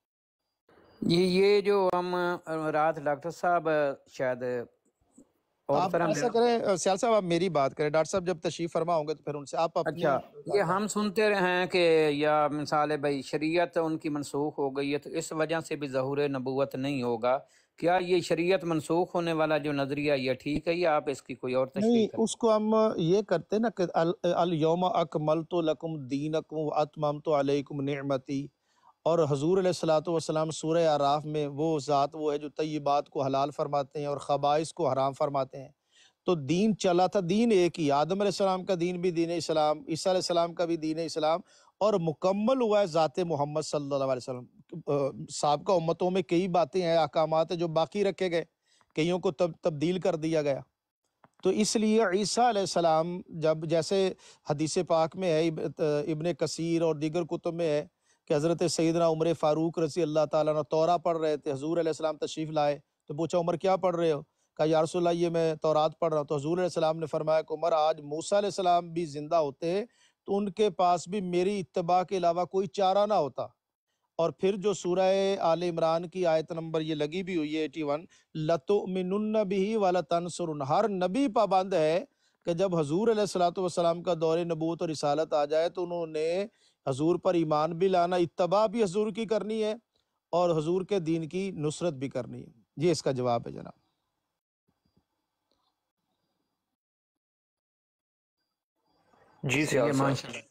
یہ جو ہم رات ڈاکٹر صاحب شاید اور آپ طرح ایسا کریں سیال صاحب، آپ میری بات کریں، ڈاکٹر صاحب جب تشریف فرما ہوں گے تو پھر ان سے آپ اپنی اچھا، یہ ہم سنتے رہے ہیں کہ یا مثال بھائی شریعت ان کی منسوخ ہو گئی ہے تو اس وجہ سے بھی ظہور نبوت نہیں ہوگا. کیا یہ شریعت منسوخ ہونے والا جو نظریہ یہ ٹھیک ہے یا آپ اس کی کوئی اور تشریح نہیں، کریں؟ اس کو ہم یہ کرتے نا کہ الیوم اکملت لکم دینکم واتممت علیکم نعمتی، اور حضور علیہ الصلوۃ والسلام سورہ اعراف میں وہ ذات وہ ہے جو طیبات کو حلال فرماتے ہیں اور خبائث کو حرام فرماتے ہیں. تو دین چلا تھا، دین ایک ہی، آدم علیہ السلام کا دین بھی دین اسلام، عیسیٰ علیہ السلام کا بھی دین اسلام، اور مکمل ہوا ہے ذات محمد صلی اللہ علیہ وسلم. سابقہ امتوں میں کئی باتیں ہیں، احکامات ہیں جو باقی رکھے گئے، کئیوں کو تبدیل کر دیا گیا. تو اس لیے عیسیٰ علیہ السلام جب جیسے حدیث پاک میں ہے، ابن کثیر اور دیگر کتب میں ہے کہ حضرت سیدنا عمر فاروق رضی اللہ تعالیٰ عنہ تورا پڑھ رہے تھے، حضور علیہ السلام تشریف لائے تو پوچھا عمر کیا پڑھ رہے ہو؟ کہا یا رسول اللہ یہ میں تورات پڑھ رہا ہوں. تو حضور علیہ السلام نے فرمایا کہ عمر آج موسیٰ علیہ السلام بھی زندہ ہوتے تو ان کے پاس بھی میری اتباع کے علاوہ کوئی چارہ نہ ہوتا. اور پھر جو سورہ آل عمران کی آیت نمبر یہ لگی بھی ہوئی ہے 81، لَتُؤْمِنُنَّ بِهِ وَلَتَنْصُرُنَّ، ہر نبی پابند ہے کہ جب حضور علیہ الصلوۃ والسلام کا دور نبوت اور رسالت آ جائے تو انہوں نے حضور پر ایمان بھی لانا، اتباع بھی حضور کی کرنی ہے اور حضور کے دین کی نصرت بھی کرنی ہے. یہ اس کا جواب ہے جناب. جی صحیح ہے، سیال صاحب. ماشاء اللہ.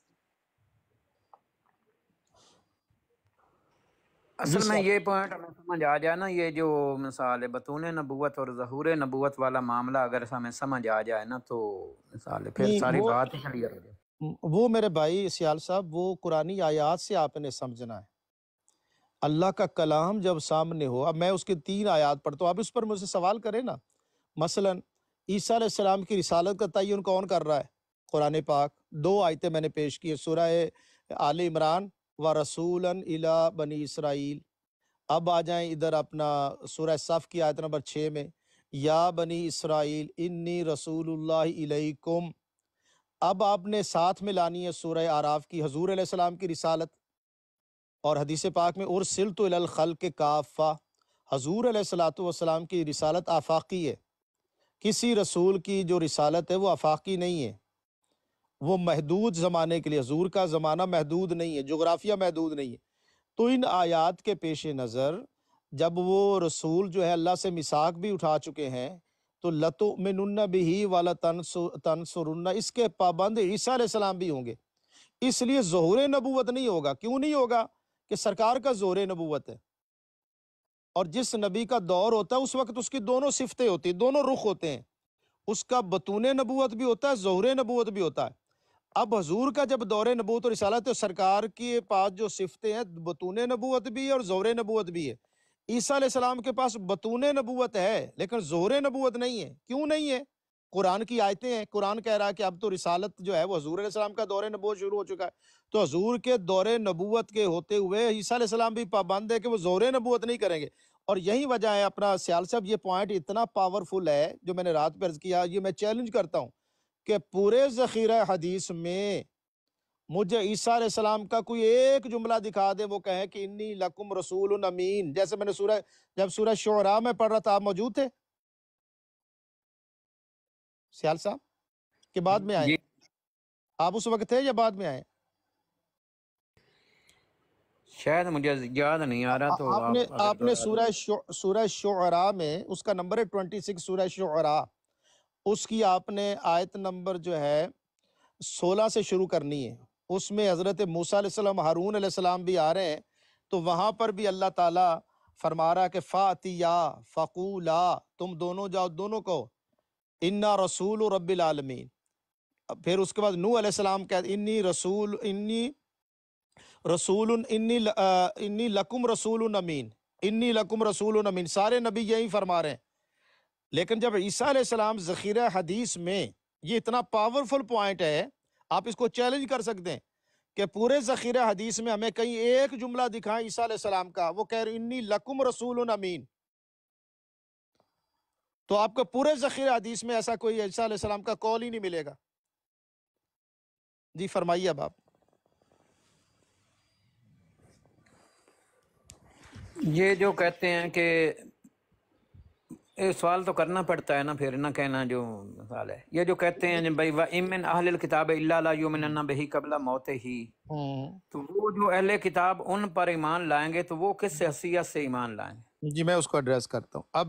جی اصل میں صاحب. یہ پوائنٹ ہمیں سمجھ آ جائے نا، یہ جو مثال ہے بطون نبوت اور ظہور نبوت والا معاملہ اگر ہمیں سمجھ آ جائے نا تو مثال ہے پھر نہیں، ساری بات ہی کلیئر ہو جائے. وہ میرے بھائی سیال صاحب وہ قرآنی آیات سے آپ نے سمجھنا ہے. اللہ کا کلام جب سامنے ہو، اب میں اس کی 3 آیات پڑھتا ہوں، آپ اس پر مجھ سے سوال کریں نا. مثلا عیسیٰ علیہ السلام کی رسالت کا تعین کون کر رہا ہے؟ قرآن پاک. 2 آیتیں میں نے پیش کی ہیں، سورہ آل عمران وَرَسُولًا إِلَىٰ بنی اسرائیل. اب آ جائیں ادھر اپنا سورہ صف کی آیت نمبر 6 میں، یا بنی اسرائیل انی رسول اللہ الیکم. اب آپ نے ساتھ میں لانی ہے سورہ اعراف کی حضور علیہ السلام کی رسالت، اور حدیث پاک میں ارسلت الی الخلق کافہ، حضور علیہ الصلوۃ والسلام کی رسالت آفاقی ہے. کسی رسول کی جو رسالت ہے وہ آفاقی نہیں ہے، وہ محدود زمانے کے لیے، حضور کا زمانہ محدود نہیں ہے، جغرافیہ محدود نہیں ہے. تو ان آیات کے پیش نظر جب وہ رسول جو ہے اللہ سے میثاق بھی اٹھا چکے ہیں تو لَتُؤْمِنُنَّ بِهِ وَلَتَنْصُرُنَّ، اس کے پابند عیسیٰ علیہ السلام بھی ہوں گے. اس لیے ظہور نبوت نہیں ہوگا. کیوں نہیں ہوگا؟ کہ سرکار کا ظہور نبوت ہے، اور جس نبی کا دور ہوتا ہے اس وقت اس کی دونوں صفتیں ہوتی ہیں، دونوں رخ ہوتے ہیں. اس کا بطون نبوت بھی ہوتا ہے، ظہور نبوت بھی ہوتا ہے. اب حضور کا جب دور نبوت اور رسالت ہے، سرکار کے پاس جو صفتیں ہیں بطون نبوت بھی ہے اور ظہور نبوت بھی ہے. عیسیٰ علیہ السلام کے پاس بطون نبوت ہے لیکن ظہور نبوت نہیں ہے. کیوں نہیں ہے؟ قرآن کی آیتیں ہیں، قرآن کہہ رہا ہے کہ اب تو رسالت جو ہے وہ حضور علیہ السلام کا دور نبوت شروع ہو چکا ہے. تو حضور کے دور نبوت کے ہوتے ہوئے عیسیٰ علیہ السلام بھی پابند ہے کہ وہ ظہور نبوت نہیں کریں گے. اور یہی وجہ ہے اپنا سیال صاحب، یہ پوائنٹ اتنا پاورفل ہے جو میں نے رات پہ عرض کیا، یہ میں چیلنج کرتا ہوں کہ پورے ذخیرہ حدیث میں مجھے عیسیٰ علیہ السلام کا کوئی ایک جملہ دکھا دے وہ کہے کہ انی لکم رسول امین. جیسے میں نے جب سورہ شعراء میں پڑھ رہا تھا، آپ موجود تھے سیال صاحب کہ بعد میں آئے؟ جی آپ اس وقت تھے یا بعد میں آئے؟ شاید مجھے یاد نہیں آ رہا، تو آپ آپ اگر نے دوہرا دیں. سورہ شعراء میں اس کا نمبر ہے 26، سورہ شعراء، اس کی آپ نے آیت نمبر جو ہے 16 سے شروع کرنی ہے. اس میں حضرت موسیٰ علیہ السلام، ہارون علیہ السلام بھی آ رہے ہیں، تو وہاں پر بھی اللہ تعالیٰ فرما رہا ہے کہ فاتیا فقولا، تم دونوں جاؤ، دونوں کو انا رسول رب العالمین. پھر اس کے بعد نوح علیہ السلام کہتے انی لکم رسول امین، انی لکم رسول امین. سارے نبی یہی فرما رہے ہیں. لیکن جب عیسیٰ علیہ السلام ذخیرہ حدیث میں، یہ اتنا پاورفل پوائنٹ ہے، آپ اس کو چیلنج کر سکتے ہیں کہ پورے ذخیرہ حدیث میں ہمیں کہیں ایک جملہ دکھائیں عیسیٰ علیہ السلام کا، وہ کہہ رہے انی لکم رسول امین. تو آپ کو پورے ذخیرہ حدیث میں ایسا کوئی عیسیٰ علیہ السلام کا قول ہی نہیں ملے گا. جی فرمائیے اب آپ. یہ جو کہتے ہیں کہ ये सवाल तो करना पड़ता है ना, फिर ना कहना जो सवाल है। ये जो कहते हैं भाई व इमिन अहलिल किताब इल्ला ला युमिनन्ना बिही कबला मौते ही, तो वो जो अहले किताब उन पर ईमान लाएंगे तो वो किस हैसियत से ईमान लाएंगे? जी मैं उसको एड्रेस करता हूँ। अब